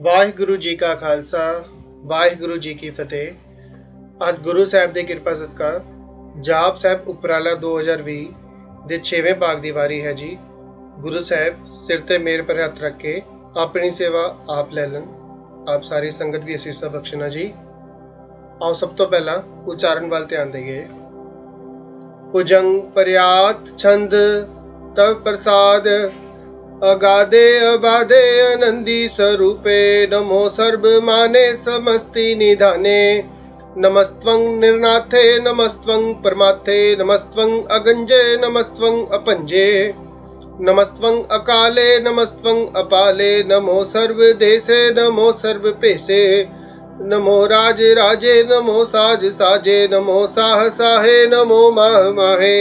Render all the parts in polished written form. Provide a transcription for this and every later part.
ਵਾਹਿਗੁਰੂ ਜੀ ਕਾ ਖਾਲਸਾ ਵਾਹਿਗੁਰੂ ਜੀ ਕੀ ਫਤਿਹ। ਅੱਜ ਗੁਰੂ ਸਾਹਿਬ ਦੀ ਕਿਰਪਾ ਸਦਕਾ ਜਾਪ ਸਾਹਿਬ ਉਪਰਾਲਾ 2020 ਦੇ 6ਵੇਂ ਭਾਗ ਦੀ ਵਾਰੀ ਹੈ ਜੀ। ਗੁਰੂ ਸਾਹਿਬ ਸਿਰ ਤੇ ਮੇਰ ਪਰ ਹੱਥ ਰੱਖ ਕੇ ਆਪਣੀ ਸੇਵਾ ਆਪ ਲੈ ਲੈਣ। ਆਪ ਸਾਰੀ ਸੰਗਤ ਵੀ ਅਸੀਸਾਂ ਬਖਸ਼ਣਾ ਜੀ। ਆਓ ਸਭ ਤੋਂ ਪਹਿਲਾਂ ਉਚਾਰਨ ਵੱਲ ਧਿਆਨ ਦੇਈਏ। ਭੁਜੰਗ ਪਰਿਆਤ ਛੰਦ ਤਵ ਪ੍ਰਸਾਦ अगाधे अबाधे आनंदी स्वरूपे नमो सर्व माने समस्ति निधाने नमस्त्वं निर्नाथे नमस्त्वं परमाथे नमस्त्वं अगंजे नमस्त्वं अपंजे नमस्त्वं अकाले नमस्त्वं अपाले नमो सर्व देशे नमो सर्व पेशे नमो राज राजे नमो साज साजे नमो साह साहे नमो माह माहे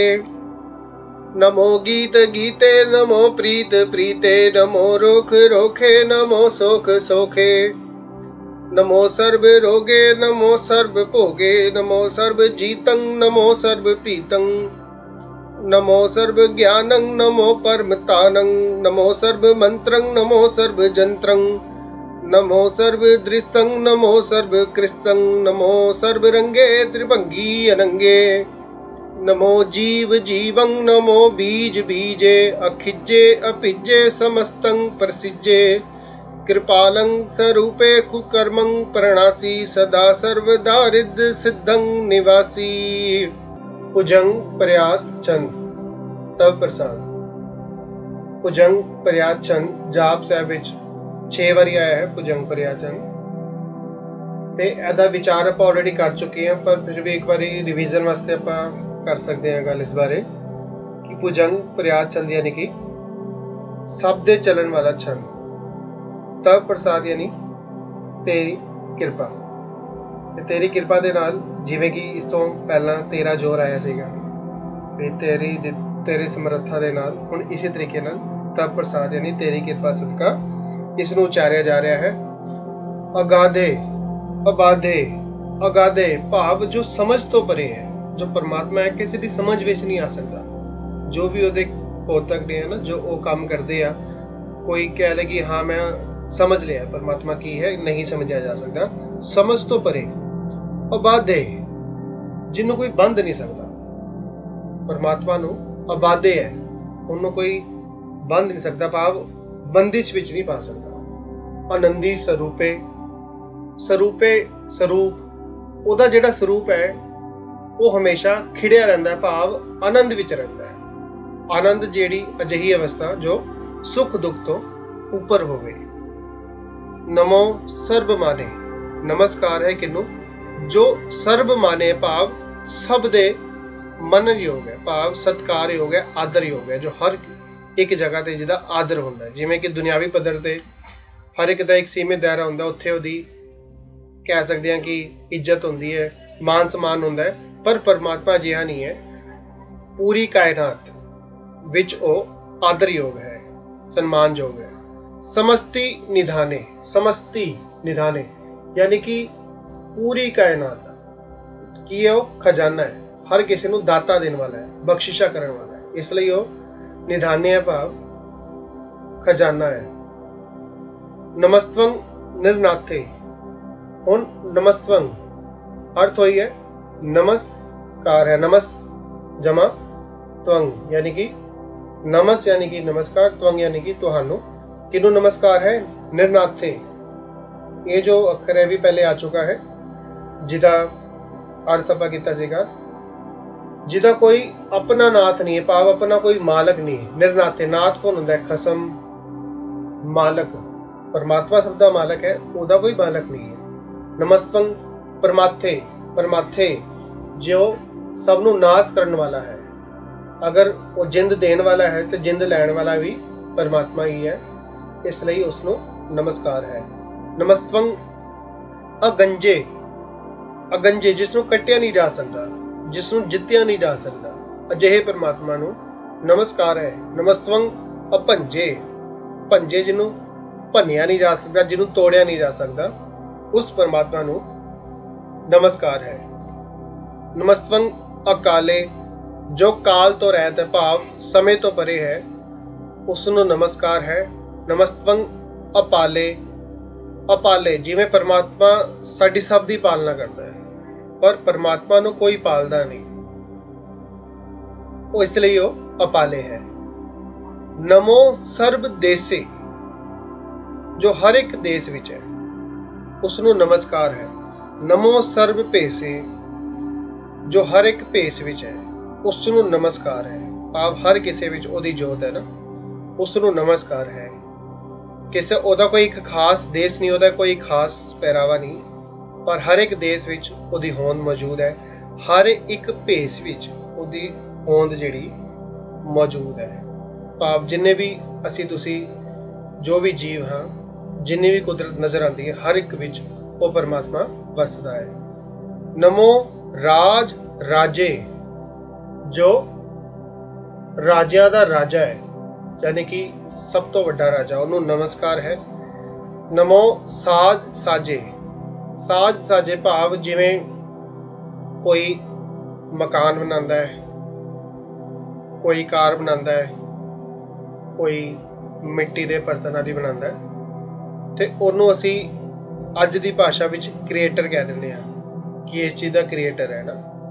नमो गीत गीते नमो प्रीत प्रीते नमो रोख रोखे नमो सोख सोखे नमो सर्व रोगे नमो सर्व भोगे नमो सर्व जीतं नमो सर्व प्रीतं नमो सर्व ज्ञानं नमो परमतानं नमो सर्व मंत्रं नमो सर्व जंत्रं नमो सर्व दृश्यं नमो सर्व कृष्णं नमो सर्व रंगे त्रिभंगी अनंगे नमो जीव जीवं नमो बीज बीजे अखिजे अपिजे समस्तं प्रसिजे कृपालं स्वरूपे कुकर्मं प्रणासी सदा सर्वदा रिद्ध सिद्धं निवासी। भुजंग प्रयात छंद तव प्रसाद। भुजंग प्रयात छंद जाप ਸਾਹਿਬ ਵਿੱਚ 6 ਵਾਰੀ ਆਇਆ ਹੈ। ਭੁਜੰਗ ਪ੍ਰयात छंद ਤੇ ਇਹਦਾ ਵਿਚਾਰ ਆਪਾਂ ਆਲਰੇਡੀ ਕਰ ਚੁੱਕੇ ਹਾਂ, ਪਰ ਫਿਰ ਵੀ ਇੱਕ ਵਾਰੀ ਰਿਵੀਜ਼ਨ ਵਾਸਤੇ ਆਪਾਂ कर सकते हैं गल इस बारे कि भुजंग प्रयात छंद यानी कि सब दे चलन वाला छंद। तव प्रसाद यानी तेरी कृपा। तेरी कृपा दे नाल जिवें कि इस तो पहला तेरा जोर आया सीगा, तेरी समर्था दे नाल हुण इसी तरीके नाल तव प्रसाद यानी तेरी कृपा सदका इस नूं उचारिया जा रहा है। अगाधे अबाधे अगाधे भाव जो समझ तो परे है, जो परमात्मा है किसी की समझ विच नहीं आ सकता। जो भी ਉਹਦੇ ਭੌਤਿਕ ਨੇ ਨਾ जो ਉਹ ਕੰਮ ਕਰਦੇ ਆ, ਕੋਈ ਕਹਿ ਲੇ ਕਿ ਹਾਂ ਮੈਂ ਸਮਝ ਲਿਆ परमात्मा ਕੀ ਹੈ, नहीं ਸਮਝਿਆ ਜਾ ਸਕਦਾ। ਸਮਝ ਤੋਂ ਪਰੇ ਅਬਾਧੇ ਜਿਹਨੂੰ ਕੋਈ ਬੰਦ ਨਹੀਂ ਸਕਦਾ। परमात्मा ਨੂੰ ਅਬਾਧੇ ਹੈ, ਉਹਨੂੰ ਕੋਈ ਬੰਦ ਨਹੀਂ ਸਕਦਾ, ਭਾਵ ਬੰਦਿਸ਼ ਵਿੱਚ ਨਹੀਂ ਪਾ ਸਕਦਾ। ਆਨੰਦੀ ਸਰੂਪੇ ਸਰੂਪੇ ਸਰੂਪ ਉਹਦਾ ਜਿਹੜਾ ਸਰੂਪ ਹੈ ਉਹ ਹਮੇਸ਼ਾ ਖਿੜਿਆ ਰਹਿੰਦਾ ਹੈ, ਭਾਵ ਆਨੰਦ ਵਿੱਚ ਰਹਿੰਦਾ ਹੈ। ਆਨੰਦ ਜਿਹੜੀ ਅਜਿਹੀ ਅਵਸਥਾ ਜੋ ਸੁਖ ਦੁੱਖ ਤੋਂ ਉੱਪਰ ਹੋਵੇ। ਨਮੋ ਸਰਬ ਮਾਨੇ ਨਮਸਕਾਰ ਹੈ ਕਿਨੂੰ ਜੋ ਸਰਬ ਮਾਨੇ, ਭਾਵ ਸਭ ਦੇ ਮੰਨਣਯੋਗ ਹੈ, ਭਾਵ ਸਤਿਕਾਰਯੋਗ ਹੈ, ਆਦਰਯੋਗ ਹੈ, ਜੋ ਹਰ ਇੱਕ ਜਗ੍ਹਾ ਤੇ ਜਿਹਦਾ ਆਦਰ ਹੁੰਦਾ ਹੈ। ਜਿਵੇਂ ਕਿ ਦੁਨਿਆਵੀ ਪੱਧਰ ਤੇ ਹਰ ਇੱਕ ਦਾ ਇੱਕ ਸੀਮਿਤ ਦਾਇਰਾ ਹੁੰਦਾ, ਉੱਥੇ ਉਹਦੀ ਕਹਿ ਸਕਦੇ ਹਾਂ ਕਿ ਇੱਜ਼ਤ ਹੁੰਦੀ ਹੈ, ਮਾਨ ਸਨਮਾਨ ਹੁੰਦਾ ਹੈ। पर परमात्मा जिहा नहीं है। पूरी कायनात विच ओ आदरयोग है, सम्मानयोग है। समस्ति निधाने समस्ति निधाने यानी कि पूरी कायनात की है खजाना है, हर किसी नूं दाता देने वाला है, बख्शिशा करने वाला है, इसलिए वो निधाने है, भाव खजाना है। नमस्त्वं निर्नाथे। हुण नमस्त्वं अर्थ होई है नमस्कार है, नमस जमा त्वंग यानी कि नमस यानी कि नमस्कार, त्वंग यानी कि तुहानू। किनू नमस्कार है? निर्नाथे। ये जो अक्षर है भी पहले आ चुका है, जिदा अर्थ आपा कीता सीगा, जिदा कोई अपना नाथ नहीं है, भाव अपना कोई मालक नहीं है। निर्नाथे नाथ कौन होंदा है? खसम, मालक। परमात्मा सब दा मालक है, ओदा कोई मालक नहीं है। नमस्त्वं परमाथे परमाथे जो सबनों नाथ करने वाला है। अगर वो जिंद देने वाला है तो जिंद लैण वाला भी परमात्मा ही है, इसलिए उसनों नमस्कार है। नमस्त्वं अगंजे अगंजे जिसनों कट्टिया नहीं जा सकता, जिसनों जित्तिया नहीं जा सकता, अजिहे परमात्मा नूं नमस्कार है। नमस्त्वं अपंजे भंजे जिन्हों भन्निया नहीं जा सकता, जिन्हों तोड़िया नहीं जा सकता, उस परमात्मा नूं नमस्कार है। नमस्त्वं अकाले जो काल तो रहत है, भाव समय तो परे है, उसनों नमस्कार है। नमस्त्वं अपाले ਅਪਾਲੇ, ਜਿਵੇਂ ਪਰਮਾਤਮਾ ਸਾਡੀ ਸਭ ਦੀ ਪਾਲਣਾ ਕਰਦਾ ਹੈ, ਪਰ ਪਰਮਾਤਮਾ ਨੂੰ ਕੋਈ ਪਾਲਦਾ ਨਹੀਂ, ਉਹ ਇਸ ਲਈ ਉਹ ਅਪਾਲੇ ਹੈ। ਨਮੋ ਸਰਬ ਦੇਸੇ, ਜੋ ਹਰ ਇੱਕ ਦੇਸ਼ ਵਿੱਚ ਹੈ ਉਸ ਨੂੰ ਨਮਸਕਾਰ ਹੈ। ਨਮੋ ਸਰਬ ਭੇਸੇ, ਜੋ ਹਰ ਇੱਕ ਭੇਸ ਵਿੱਚ ਹੈ ਉਸ ਨੂੰ ਨਮਸਕਾਰ ਹੈ। ਭਾਵ ਹਰ ਕਿਸੇ ਵਿੱਚ ਉਹਦੀ ਜੋਤ ਹੈ ਨਾ, ਉਸ ਨੂੰ ਨਮਸਕਾਰ ਹੈ। ਕਿਸੇ ਉਹਦਾ ਕੋਈ ਇੱਕ ਖਾਸ ਦੇਸ਼ ਨਹੀਂ, ਉਹਦਾ ਕੋਈ ਖਾਸ ਪਹਿਰਾਵਾ ਨਹੀਂ, ਪਰ ਹਰ ਇੱਕ ਦੇਸ਼ ਵਿੱਚ ਉਹਦੀ ਹੋਂਦ ਮੌਜੂਦ ਹੈ। ਹਰ ਇੱਕ ਭੇਸ ਵਿੱਚ ਉਹਦੀ ਹੋਂਦ ਜਿਹੜੀ ਮੌਜੂਦ ਹੈ। ਭਾਵ ਜਿੰਨੇ ਵੀ ਅਸੀਂ ਤੁਸੀਂ ਜੋ ਵੀ ਜੀਵ ਹਾਂ, ਜਿੰਨੀ ਵੀ ਕੁਦਰਤ ਨਜ਼ਰ ਆਉਂਦੀ ਹੈ, ਹਰ ਇੱਕ ਵਿੱਚ ਉਹ ਪਰਮਾਤਮਾ ਵਸਦਾ ਹੈ। ਨਮੋ ਰਾਜ ਰਾਜੇ, ਜੋ ਰਾਜਿਆਂ ਦਾ ਰਾਜਾ ਹੈ, ਯਾਨੀ ਕਿ ਸਭ ਤੋਂ ਵੱਡਾ ਰਾਜਾ, ਉਹਨੂੰ ਨਮਸਕਾਰ ਹੈ। ਨਮੋ ਸਾਜ ਸਾਜੇ, ਸਾਜ ਸਾਜੇ ਭਾਵ ਜਿਵੇਂ ਕੋਈ ਮਕਾਨ ਬਣਾਉਂਦਾ ਹੈ, ਕੋਈ ਕਾਰ ਬਣਾਉਂਦਾ ਹੈ, ਕੋਈ ਮਿੱਟੀ ਦੇ ਬਰਤਨਾਂ ਦੀ ਬਣਾਉਂਦਾ ਹੈ, ਤੇ ਉਹਨੂੰ ਅਸੀਂ ਅੱਜ ਦੀ ਭਾਸ਼ਾ ਵਿੱਚ ਕ੍ਰੀਏਟਰ ਕਹਿ ਦਿੰਦੇ ਹਾਂ ਕਿ ਇਸ ਚੀਜ਼ ਦਾ ਕ੍ਰੀਏਟਰ ਹੈ ਨਾ।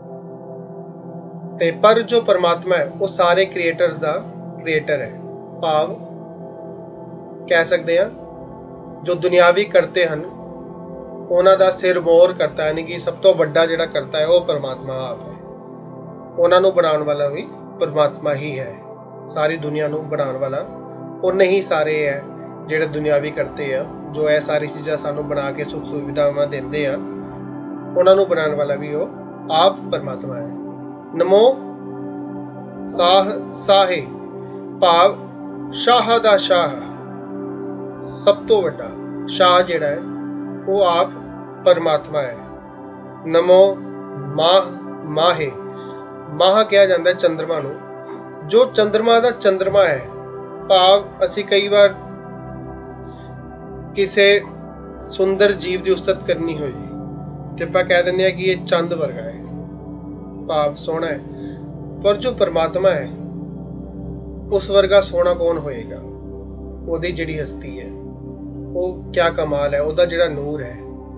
ਤੇ ਪਰ ਜੋ ਪਰਮਾਤਮਾ ਹੈ ਉਹ ਸਾਰੇ ਕ੍ਰੀਏਟਰਸ ਦਾ ਕ੍ਰੀਏਟਰ ਹੈ। ਭਾਵ ਕਹਿ ਸਕਦੇ ਹਾਂ ਜੋ ਦੁਨਿਆਵੀ ਕਰਤੇ ਹਨ ਉਹਨਾਂ ਦਾ ਸਿਰਮੌਰ ਕਰਤਾ, ਯਾਨੀ ਕਿ ਸਭ ਤੋਂ ਵੱਡਾ ਜਿਹੜਾ ਕਰਤਾ ਹੈ ਉਹ ਪਰਮਾਤਮਾ ਆਪ ਹੈ। ਉਹਨਾਂ ਨੂੰ ਬਣਾਉਣ ਵਾਲਾ ਵੀ ਪਰਮਾਤਮਾ ਹੀ ਹੈ। ਸਾਰੀ ਦੁਨੀਆ ਨੂੰ ਬਣਾਉਣ ਵਾਲਾ ਉਹਨੇ ਹੀ ਸਾਰੇ ਹੈ ਜਿਹੜੇ ਦੁਨਿਆਵੀ ਕਰਤੇ ਆ, ਜੋ ਇਹ ਸਾਰੀ ਚੀਜ਼ਾਂ ਸਾਨੂੰ ਬਣਾ ਕੇ ਸੁੱਖ ਸੁਵਿਧਾਵਾਂ ਦਿੰਦੇ ਆ, ਉਹਨਾਂ ਨੂੰ ਬਣਾਉਣ ਵਾਲਾ ਵੀ ਉਹ ਆਪ ਪਰਮਾਤਮਾ ਹੈ। ਨਮੋ ਸਾਹ ਸਾਹੇ, ਭਾਵ ਸ਼ਾਹ ਦਾ ਸ਼ਾਹ, ਸਭ ਤੋਂ ਵੱਡਾ ਸ਼ਾਹ ਜਿਹੜਾ ਹੈ ਉਹ ਆਪ ਪਰਮਾਤਮਾ ਹੈ। ਨਮੋ ਮਾਹ ਮਾਹੇ, ਮਾਹ ਕਿਹਾ ਜਾਂਦਾ ਹੈ ਚੰਦਰਮਾ ਨੂੰ, ਜੋ ਚੰਦਰਮਾ ਦਾ ਚੰਦਰਮਾ ਹੈ। ਭਾਵ ਅਸੀਂ ਕਈ ਵਾਰ ਕਿਸੇ ਸੁੰਦਰ ਜੀਵ ਦੀ ਉਸਤਤ ਕਰਨੀ ਹੋਈ ਤੇ ਆਪਾਂ ਕਹਿ ਦਿੰਦੇ ਹਾਂ ਕਿ ਇਹ ਚੰਦ ਵਰਗਾ ਹੈ, ਭਾਵ ਸੋਹਣਾ ਹੈ। ਪਰ ਜੋ ਪਰਮਾਤਮਾ ਹੈ ਉਸ ਵਰਗਾ ਸੋਹਣਾ ਕੌਣ ਹੋਏਗਾ? ਉਹਦੀ ਜਿਹੜੀ ਹਸਤੀ ਹੈ ਉਹ ਕਿਆ ਕਮਾਲ ਹੈ, ਉਹਦਾ ਜਿਹੜਾ ਨੂਰ ਹੈ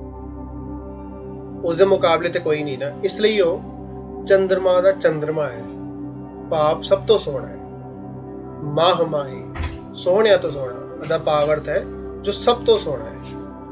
ਉਸਦੇ ਮੁਕਾਬਲੇ ਤੇ ਕੋਈ ਨਹੀਂ ਨਾ। ਇਸ ਲਈ ਉਹ ਚੰਦਰਮਾ ਦਾ ਚੰਦਰਮਾ ਹੈ, ਭਾਵ ਸਭ ਤੋਂ ਸੋਹਣਾ ਹੈ। ਮਾਹ ਮਾਹੀ, ਸੋਹਣਿਆਂ ਤੋਂ ਸੋਹਣਾ, ਉਹਦਾ ਭਾਵ ਅਰਥ ਹੈ ਜੋ ਸਭ ਤੋਂ ਸੋਹਣਾ ਹੈ।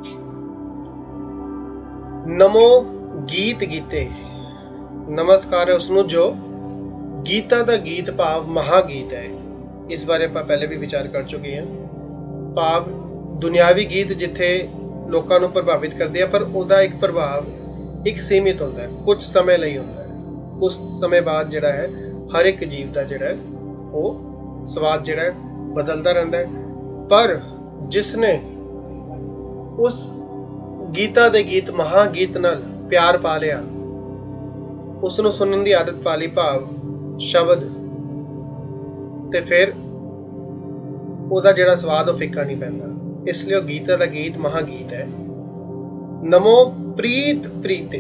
ਨਮੋ ਗੀਤ ਗੀਤੇ, ਨਮਸਕਾਰ ਹੈ ਉਸਨੂੰ ਜੋ ਗੀਤਾ ਦਾ ਗੀਤ ਭਾਵ ਮਹਾਗੀਤ ਹੈ। ਇਸ ਬਾਰੇ ਆਪਾਂ ਪਹਿਲੇ ਵੀ ਵਿਚਾਰ ਕਰ ਚੁੱਕੇ ਹਾਂ। ਭਾਵ ਦੁਨਿਆਵੀ ਗੀਤ ਜਿੱਥੇ ਲੋਕਾਂ ਨੂੰ ਪ੍ਰਭਾਵਿਤ ਕਰਦੇ ਆ, ਪਰ ਉਹਦਾ ਇੱਕ ਪ੍ਰਭਾਵ ਇੱਕ ਸੀਮਿਤ ਹੁੰਦਾ ਹੈ, ਕੁਝ ਸਮੇਂ ਲਈ ਹੁੰਦਾ ਹੈ। ਉਸ ਸਮੇਂ ਬਾਅਦ ਜਿਹੜਾ ਹੈ ਹਰ ਇੱਕ ਜੀਵ ਦਾ ਜਿਹੜਾ ਹੈ ਉਹ ਸਵਾਦ ਜਿਹੜਾ ਹੈ ਬਦਲਦਾ ਰਹਿੰਦਾ ਹੈ। ਪਰ ਜਿਸਨੇ ਉਸ ਗੀਤਾ ਦੇ ਗੀਤ ਮਹਾਗੀਤ ਨਾਲ ਪਿਆਰ ਪਾ ਲਿਆ, ਉਸ ਨੂੰ ਸੁਣਨ ਦੀ ਆਦਤ ਪਾ ਲਈ, ਭਾਵ ਸ਼ਬਦ, ਤੇ ਫਿਰ ਉਹਦਾ ਜਿਹੜਾ ਸਵਾਦ ਉਹ ਫਿੱਕਾ ਨਹੀਂ ਪੈਂਦਾ। ਇਸ ਲਈ ਉਹ ਗੀਤਾ ਦਾ ਗੀਤ ਮਹਾਗੀਤ ਹੈ। ਨਮੋ ਪ੍ਰੀਤ ਪ੍ਰੀਤੇ,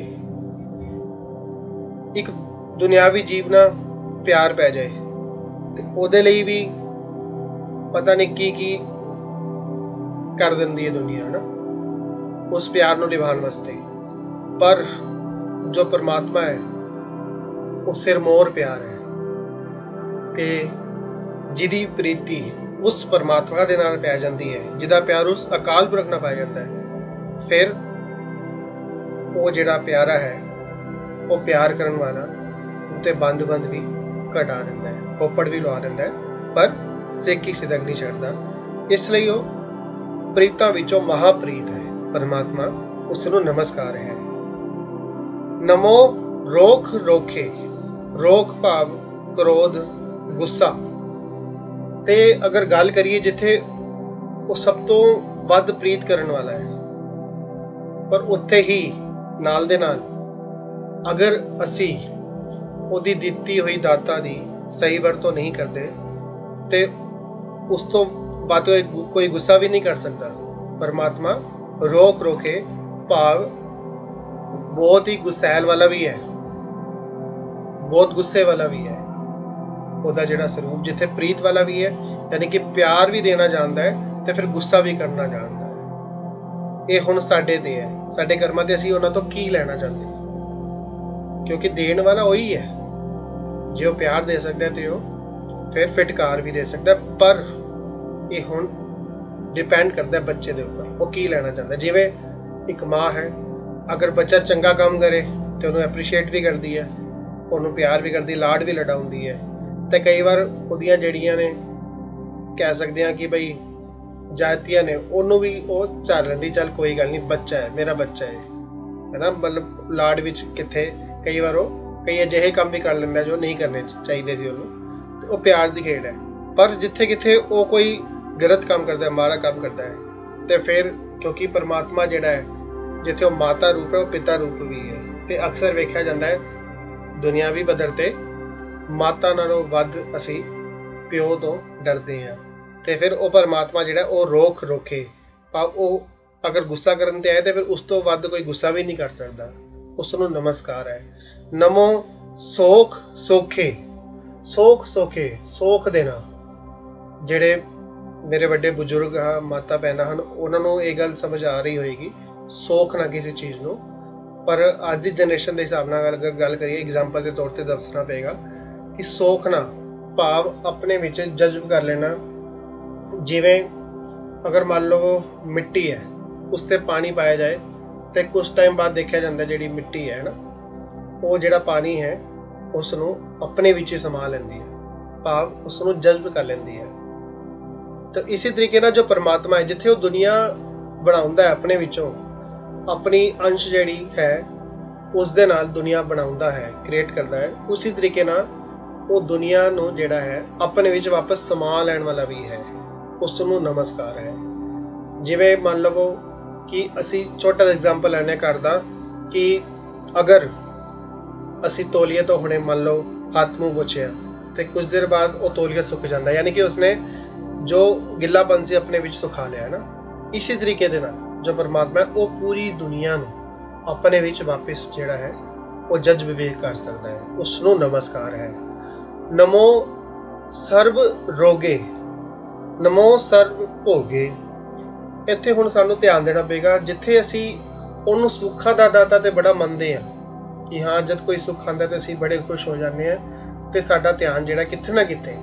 ਇੱਕ ਦੁਨਿਆਵੀ ਜੀਵ ਨਾਲ ਪਿਆਰ ਪੈ ਜਾਏ ਤੇ ਉਹਦੇ ਲਈ ਵੀ ਪਤਾ ਨਹੀਂ ਕੀ ਕੀ ਕਰ ਦਿੰਦੀ ਹੈ ਦੁਨੀਆ ਨਾ, ਉਸ ਪਿਆਰ ਨੂੰ ਨਿਭਾਉਣ ਵਾਸਤੇ। ਪਰ ਜੋ ਪਰਮਾਤਮਾ ਹੈ ਉਹ ਸਿਰਮੌਰ ਪਿਆਰ ਹੈ, ਤੇ ਜਿਹਦੀ ਪ੍ਰੀਤੀ ਉਸ ਪਰਮਾਤਮਾ ਦੇ ਨਾਲ ਪੈ ਜਾਂਦੀ ਹੈ, ਜਿਹਦਾ ਪਿਆਰ ਉਸ ਅਕਾਲ ਪੁਰਖ ਨਾਲ ਪੈ ਜਾਂਦਾ ਹੈ, ਫਿਰ ਉਹ ਜਿਹੜਾ ਪਿਆਰਾ ਹੈ ਉਹ ਪਿਆਰ ਕਰਨ ਵਾਲਾ ਉੱਤੇ ਬੰਦ ਵੀ ਘਟਾ ਦਿੰਦਾ ਹੈ, ਪੋਪੜ ਵੀ ਲਵਾ ਦਿੰਦਾ ਹੈ, ਪਰ ਸੇਕੀ ਸਿਦਕ ਨਹੀਂ ਛੱਡਦਾ। ਇਸ ਲਈ ਉਹ ਪ੍ਰੀਤਾਂ ਵਿੱਚੋਂ ਮਹਾਪ੍ਰੀਤ ਹੈ ਪਰਮਾਤਮਾ, ਉਸ ਨੂੰ ਨਮਸਕਾਰ ਹੈ। ਨਮੋ ਰੋਖ ਰੋਖੇ, ਰੋਖ ਭਾਵ ਕ੍ਰੋਧ, ਗੁੱਸਾ। ਤੇ ਅਗਰ ਗੱਲ ਕਰੀਏ ਜਿੱਥੇ ਉਹ ਸਭ ਤੋਂ ਵੱਧ ਪ੍ਰੀਤ ਕਰਨ ਵਾਲਾ ਹੈ, ਪਰ ਉੱਥੇ ਹੀ ਨਾਲ ਦੇ ਨਾਲ ਅਗਰ ਅਸੀਂ ਉਹਦੀ ਦਿੱਤੀ ਹੋਈ ਦਾਤਾਂ ਦੀ ਸਹੀ ਵਰਤੋਂ ਨਹੀਂ ਕਰਦੇ ਤੇ ਉਸ ਤੋਂ ਬਾਅਦ ਕੋਈ ਗੁੱਸਾ ਵੀ ਨਹੀਂ ਕਰ ਸਕਦਾ। ਪਰਮਾਤਮਾ ਰੋਕ ਰੋਕੇ ਭਾਵ ਬਹੁਤ ਹੀ ਗੁੱਸੈਲ ਵਾਲਾ ਵੀ ਹੈ, ਬਹੁਤ ਗੁੱਸੇ ਵਾਲਾ ਵੀ ਹੈ। ਉਹਦਾ ਜਿਹੜਾ ਸਰੂਪ ਜਿੱਥੇ ਪ੍ਰੀਤ ਵਾਲਾ ਵੀ ਹੈ, ਯਾਨੀ ਕਿ ਪਿਆਰ ਵੀ ਦੇਣਾ ਜਾਣਦਾ ਹੈ ਤੇ ਫਿਰ ਗੁੱਸਾ ਵੀ ਕਰਨਾ ਜਾਣਦਾ ਹੈ। ਇਹ ਹੁਣ ਸਾਡੇ ਤੇ ਹੈ, ਸਾਡੇ ਕਰਮਾਂ ਤੇ ਅਸੀਂ ਉਹਨਾਂ ਤੋਂ ਕੀ ਲੈਣਾ ਚਾਹੁੰਦੇ, ਕਿਉਂਕਿ ਦੇਣ ਵਾਲਾ ਉਹੀ ਹੈ। ਜੇ ਉਹ ਪਿਆਰ ਦੇ ਸਕਦਾ ਤੇ ਉਹ ਫਿਰ ਫਿਟਕਾਰ ਵੀ ਦੇ ਸਕਦਾ, ਪਰ ਇਹ ਹੁਣ ਡਿਪੈਂਡ ਕਰਦਾ ਬੱਚੇ ਦੇ ਉੱਪਰ ਉਹ ਕੀ ਲੈਣਾ ਚਾਹੁੰਦਾ। ਜਿਵੇਂ ਇੱਕ ਮਾਂ ਹੈ, ਅਗਰ ਬੱਚਾ ਚੰਗਾ ਕੰਮ ਕਰੇ ਤੇ ਉਹਨੂੰ ਐਪਰੀਸ਼ੀਏਟ ਵੀ ਕਰਦੀ ਹੈ, ਉਹਨੂੰ ਪਿਆਰ ਵੀ ਕਰਦੀ, ਲਾਡ ਵੀ ਲਡਾਉਂਦੀ ਹੈ। ਤੇ ਕਈ ਵਾਰ ਉਹਦੀਆਂ ਜਿਹੜੀਆਂ ਨੇ ਕਹਿ ਸਕਦੇ ਹਾਂ ਕਿ ਬਈ ਜਾਤੀਆਂ ਨੇ, ਉਹਨੂੰ ਵੀ ਉਹ ਚੱਲ ਲੈਂਦੀ, ਚੱਲ ਕੋਈ ਗੱਲ ਨਹੀਂ, ਬੱਚਾ ਹੈ, ਮੇਰਾ ਬੱਚਾ ਹੈ ਨਾ। ਮਤਲਬ ਲਾਡ ਵਿੱਚ ਕਿੱਥੇ ਕਈ ਵਾਰ ਉਹ ਕਈ ਅਜਿਹੇ ਕੰਮ ਵੀ ਕਰ ਲੈਂਦਾ ਜੋ ਨਹੀਂ ਕਰਨੇ ਚਾਹੀਦੇ ਸੀ ਉਹਨੂੰ, ਤੇ ਉਹ ਪਿਆਰ ਦੀ ਖੇਡ ਹੈ। ਪਰ ਜਿੱਥੇ ਕਿੱਥੇ ਉਹ ਕੋਈ ਗਲਤ ਕੰਮ ਕਰਦਾ ਹੈ, ਮਾੜਾ ਕੰਮ ਕਰਦਾ ਹੈ, ਤੇ ਫਿਰ ਕਿਉਂਕਿ ਪਰਮਾਤਮਾ ਜਿਹੜਾ ਹੈ, ਜਿੱਥੇ ਉਹ ਮਾਤਾ ਰੂਪ ਹੈ ਉਹ ਪਿਤਾ ਰੂਪ ਵੀ ਹੈ। ਤੇ ਅਕਸਰ ਵੇਖਿਆ ਜਾਂਦਾ ਹੈ ਦੁਨਿਆਵੀ ਪੱਧਰ ਤੇ ਮਾਤਾ ਨਾਲੋਂ ਵੱਧ ਅਸੀਂ ਪਿਓ ਤੋਂ ਡਰਦੇ ਹਾਂ। ਤੇ ਫਿਰ ਉਹ ਪਰਮਾਤਮਾ ਜਿਹੜਾ ਉਹ ਰੋਕੇ, ਉਹ ਅਗਰ ਗੁੱਸਾ ਕਰਨ ਤੇ ਆਏ ਤੇ ਫਿਰ ਉਸ ਤੋਂ ਵੱਧ ਕੋਈ ਗੁੱਸਾ ਵੀ ਨਹੀਂ ਕਰ ਸਕਦਾ। ਉਸ ਨੂੰ ਨਮਸਕਾਰ ਹੈ। ਨਮੋ ਸੋਖ ਸੋਖੇ, ਸੋਖ ਸੋਖੇ, ਸੋਖ ਦੇਣਾ। ਜਿਹੜੇ ਮੇਰੇ ਵੱਡੇ ਬਜ਼ੁਰਗ ਆ, ਮਾਤਾ ਭੈਣਾਂ ਹਨ, ਉਹਨਾਂ ਨੂੰ ਇਹ ਗੱਲ ਸਮਝ ਆ ਰਹੀ ਹੋਏਗੀ, ਸੋਖ ਨਾ ਕਿਸੇ ਚੀਜ਼ ਨੂੰ। ਪਰ ਅੱਜ ਦੀ ਜਨਰੇਸ਼ਨ ਦੇ ਹਿਸਾਬ ਨਾਲ ਅਗਰ ਗੱਲ ਕਰੀਏ, ਐਗਜ਼ਾਮਪਲ ਦੇ ਤੌਰ ਤੇ ਦੱਸਣਾ ਪਏਗਾ ਕਿ ਸੋਖ ਨਾ ਭਾਵ ਆਪਣੇ ਵਿੱਚ ਜਜ਼ਬ ਕਰ ਲੈਣਾ। ਜਿਵੇਂ ਅਗਰ ਮੰਨ ਲਓ ਮਿੱਟੀ ਹੈ, ਉਸ ਤੇ ਪਾਣੀ ਪਾਇਆ ਜਾਏ ਤੇ ਕੁਝ ਟਾਈਮ ਬਾਅਦ ਦੇਖਿਆ ਜਾਂਦਾ ਜਿਹੜੀ ਮਿੱਟੀ ਹੈ ਨਾ, ਉਹ ਜਿਹੜਾ ਪਾਣੀ ਹੈ ਉਸ ਨੂੰ ਆਪਣੇ ਵਿੱਚ ਹੀ ਸਮਾ ਲੈਂਦੀ ਹੈ, ਭਾਵ ਉਸ ਨੂੰ ਜਜ਼ਬ ਕਰ ਲੈਂਦੀ ਹੈ। ਤਾਂ ਇਸੇ ਤਰੀਕੇ ਨਾਲ ਜੋ ਪਰਮਾਤਮਾ ਹੈ, ਜਿੱਥੇ ਉਹ ਦੁਨੀਆ ਬਣਾਉਂਦਾ ਹੈ ਆਪਣੇ ਵਿੱਚੋਂ, ਆਪਣੀ ਅੰਸ਼ ਜਿਹੜੀ ਹੈ ਉਸ ਦੇ ਨਾਲ ਦੁਨੀਆ ਬਣਾਉਂਦਾ ਹੈ, ਕ੍ਰੀਏਟ ਕਰਦਾ ਹੈ, ਉਸੇ ਤਰੀਕੇ ਨਾਲ ਉਹ ਦੁਨੀਆ ਨੂੰ ਜਿਹੜਾ ਹੈ ਆਪਣੇ ਵਿੱਚ ਵਾਪਸ ਸਮਾ ਲੈਣ ਵਾਲਾ ਵੀ ਹੈ। ਉਸ ਨੂੰ ਨਮਸਕਾਰ ਹੈ। ਜਿਵੇਂ ਮੰਨ ਲਵੋ ਕਿ ਅਸੀਂ ਛੋਟਾ ਜਿਹਾ ਐਗਜ਼ਾਮਪਲ ਲੈਣੇ ਘਰ ਦਾ, ਕਿ ਅਗਰ ਅਸੀਂ ਤੋਲੀਏ ਤੋਂ ਹੁਣੇ ਮੰਨ ਲਓ ਹੱਥ ਮੂੰਹ ਪੋਛਿਆ ਤੇ ਕੁਝ ਦੇਰ ਬਾਅਦ ਉਹ ਤੋਲੀਆ ਸੁੱਕ ਜਾਂਦਾ, ਯਾਨੀ ਕਿ ਉਸਨੇ ਜੋ ਗਿੱਲਾਪਨ ਸੀ ਆਪਣੇ ਵਿੱਚ ਸੁਖਾ ਲਿਆ ਨਾ। ਇਸੇ ਤਰੀਕੇ ਦੇ ਨਾਲ ਜੋ ਪਰਮਾਤਮਾ ਹੈ ਉਹ ਪੂਰੀ ਦੁਨੀਆ ਨੂੰ ਆਪਣੇ ਵਿੱਚ ਵਾਪਸ ਜਿਹੜਾ ਹੈ ਉਹ ਜਜ਼ਬ ਵੀ ਕਰ ਸਕਦਾ ਹੈ। ਉਸ ਨੂੰ ਨਮਸਕਾਰ ਹੈ। ਨਮੋ ਸਰਬ ਰੋਗੇ, ਨਮੋ ਸਰਬ ਭੋਗੇ। ਇੱਥੇ ਹੁਣ ਸਾਨੂੰ ਧਿਆਨ ਦੇਣਾ ਪਏਗਾ, ਜਿੱਥੇ ਅਸੀਂ ਉਹਨੂੰ ਸੁੱਖਾਂ ਦਾ ਦਾਤਾ ਤੇ ਬੜਾ ਮੰਨਦੇ ਹਾਂ ਕਿ ਹਾਂ ਜਦ ਕੋਈ ਸੁੱਖ ਆਉਂਦਾ ਤੇ ਅਸੀਂ ਬੜੇ ਖੁਸ਼ ਹੋ ਜਾਂਦੇ ਹਾਂ, ਤੇ ਸਾਡਾ ਧਿਆਨ ਜਿਹੜਾ ਕਿੱਥੇ ਨਾ ਕਿੱਥੇ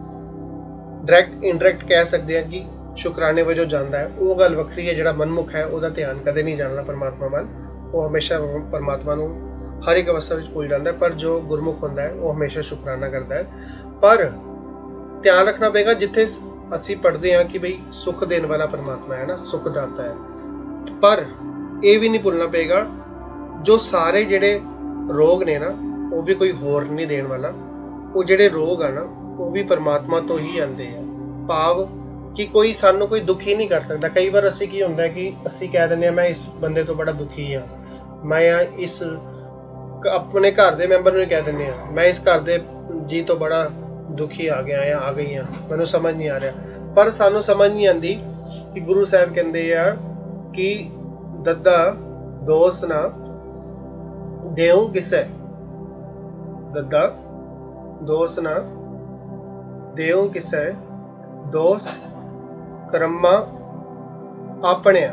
ਡਾਇਰੈਕਟ ਇਨਡਾਇਰੈਕਟ ਕਹਿ ਸਕਦੇ ਹਾਂ ਕਿ ਸ਼ੁਕਰਾਨੇ ਵਜੋਂ ਜਾਂਦਾ ਹੈ। ਉਹ ਗੱਲ ਵੱਖਰੀ ਹੈ, ਜਿਹੜਾ ਮਨਮੁਖ ਹੈ ਉਹਦਾ ਧਿਆਨ ਕਦੇ ਨਹੀਂ ਜਾਣਾ ਪਰਮਾਤਮਾ ਵੱਲ, ਉਹ ਹਮੇਸ਼ਾ ਪਰਮਾਤਮਾ ਨੂੰ ਹਰ ਇੱਕ ਅਵਸਥਾ ਵਿੱਚ ਭੁੱਲ ਜਾਂਦਾ ਹੈ। ਪਰ ਜੋ ਗੁਰਮੁਖ ਹੁੰਦਾ ਹੈ ਉਹ ਹਮੇਸ਼ਾ ਸ਼ੁਕਰਾਨਾ ਕਰਦਾ ਹੈ। ਪਰ ਧਿਆਨ ਰੱਖਣਾ ਪਏਗਾ, ਜਿੱਥੇ ਅਸੀਂ ਪੜ੍ਹਦੇ ਹਾਂ ਕਿ ਬਈ ਸੁੱਖ ਦੇਣ ਵਾਲਾ ਪਰਮਾਤਮਾ ਹੈ ਨਾ, ਸੁੱਖ ਦਾਤਾ ਹੈ, ਪਰ ਇਹ ਵੀ ਨਹੀਂ ਭੁੱਲਣਾ ਪਏਗਾ ਜੋ ਸਾਰੇ ਜਿਹੜੇ ਰੋਗ ਨੇ ਨਾ ਉਹ ਵੀ ਕੋਈ ਹੋਰ ਨਹੀਂ ਦੇਣ ਵਾਲਾ। ਉਹ ਜਿਹੜੇ ਰੋਗ ਆ ਨਾ ਉਹ ਵੀ ਪਰਮਾਤਮਾ ਤੋਂ ਹੀ ਆਉਂਦੇ ਆ, ਭਾਵ ਕਿ ਕੋਈ ਸਾਨੂੰ ਕੋਈ ਦੁਖੀ ਨਹੀਂ ਕਰ ਸਕਦਾ। ਕਈ ਵਾਰ ਅਸੀਂ ਕੀ ਹੁੰਦਾ ਕਿ ਅਸੀਂ ਕਹਿ ਦਿੰਦੇ ਹਾਂ ਮੈਂ ਇਸ ਬੰਦੇ ਤੋਂ ਬੜਾ ਦੁਖੀ ਹਾਂ, ਮੈਂ ਇਸ ਆਪਣੇ ਘਰ ਦੇ ਮੈਂਬਰ ਨੂੰ ਕਹਿ ਦਿੰਦੇ ਹਾਂ ਮੈਂ ਇਸ ਘਰ ਦੇ ਜੀ ਤੋਂ ਬੜਾ ਦੁਖੀ ਆ ਗਿਆ ਜਾਂ ਆ ਗਈ ਹਾਂ, ਮੈਨੂੰ ਸਮਝ ਨਹੀਂ ਆ ਰਿਹਾ। ਪਰ ਸਾਨੂੰ ਸਮਝ ਨਹੀਂ ਆਉਂਦੀ ਕਿ ਗੁਰੂ ਸਾਹਿਬ ਕਹਿੰਦੇ ਆ ਕਿ ਦੱਦਾ ਦੋਸ ਨਾ ਦੇਉ ਕਿਸੈ, ਦੱਦਾ ਦੋਸ ਨਾ ਦੇਉ ਕਿਸੈ, ਦੋਸ ਕਰਮਾ ਆਪਣਿਆ।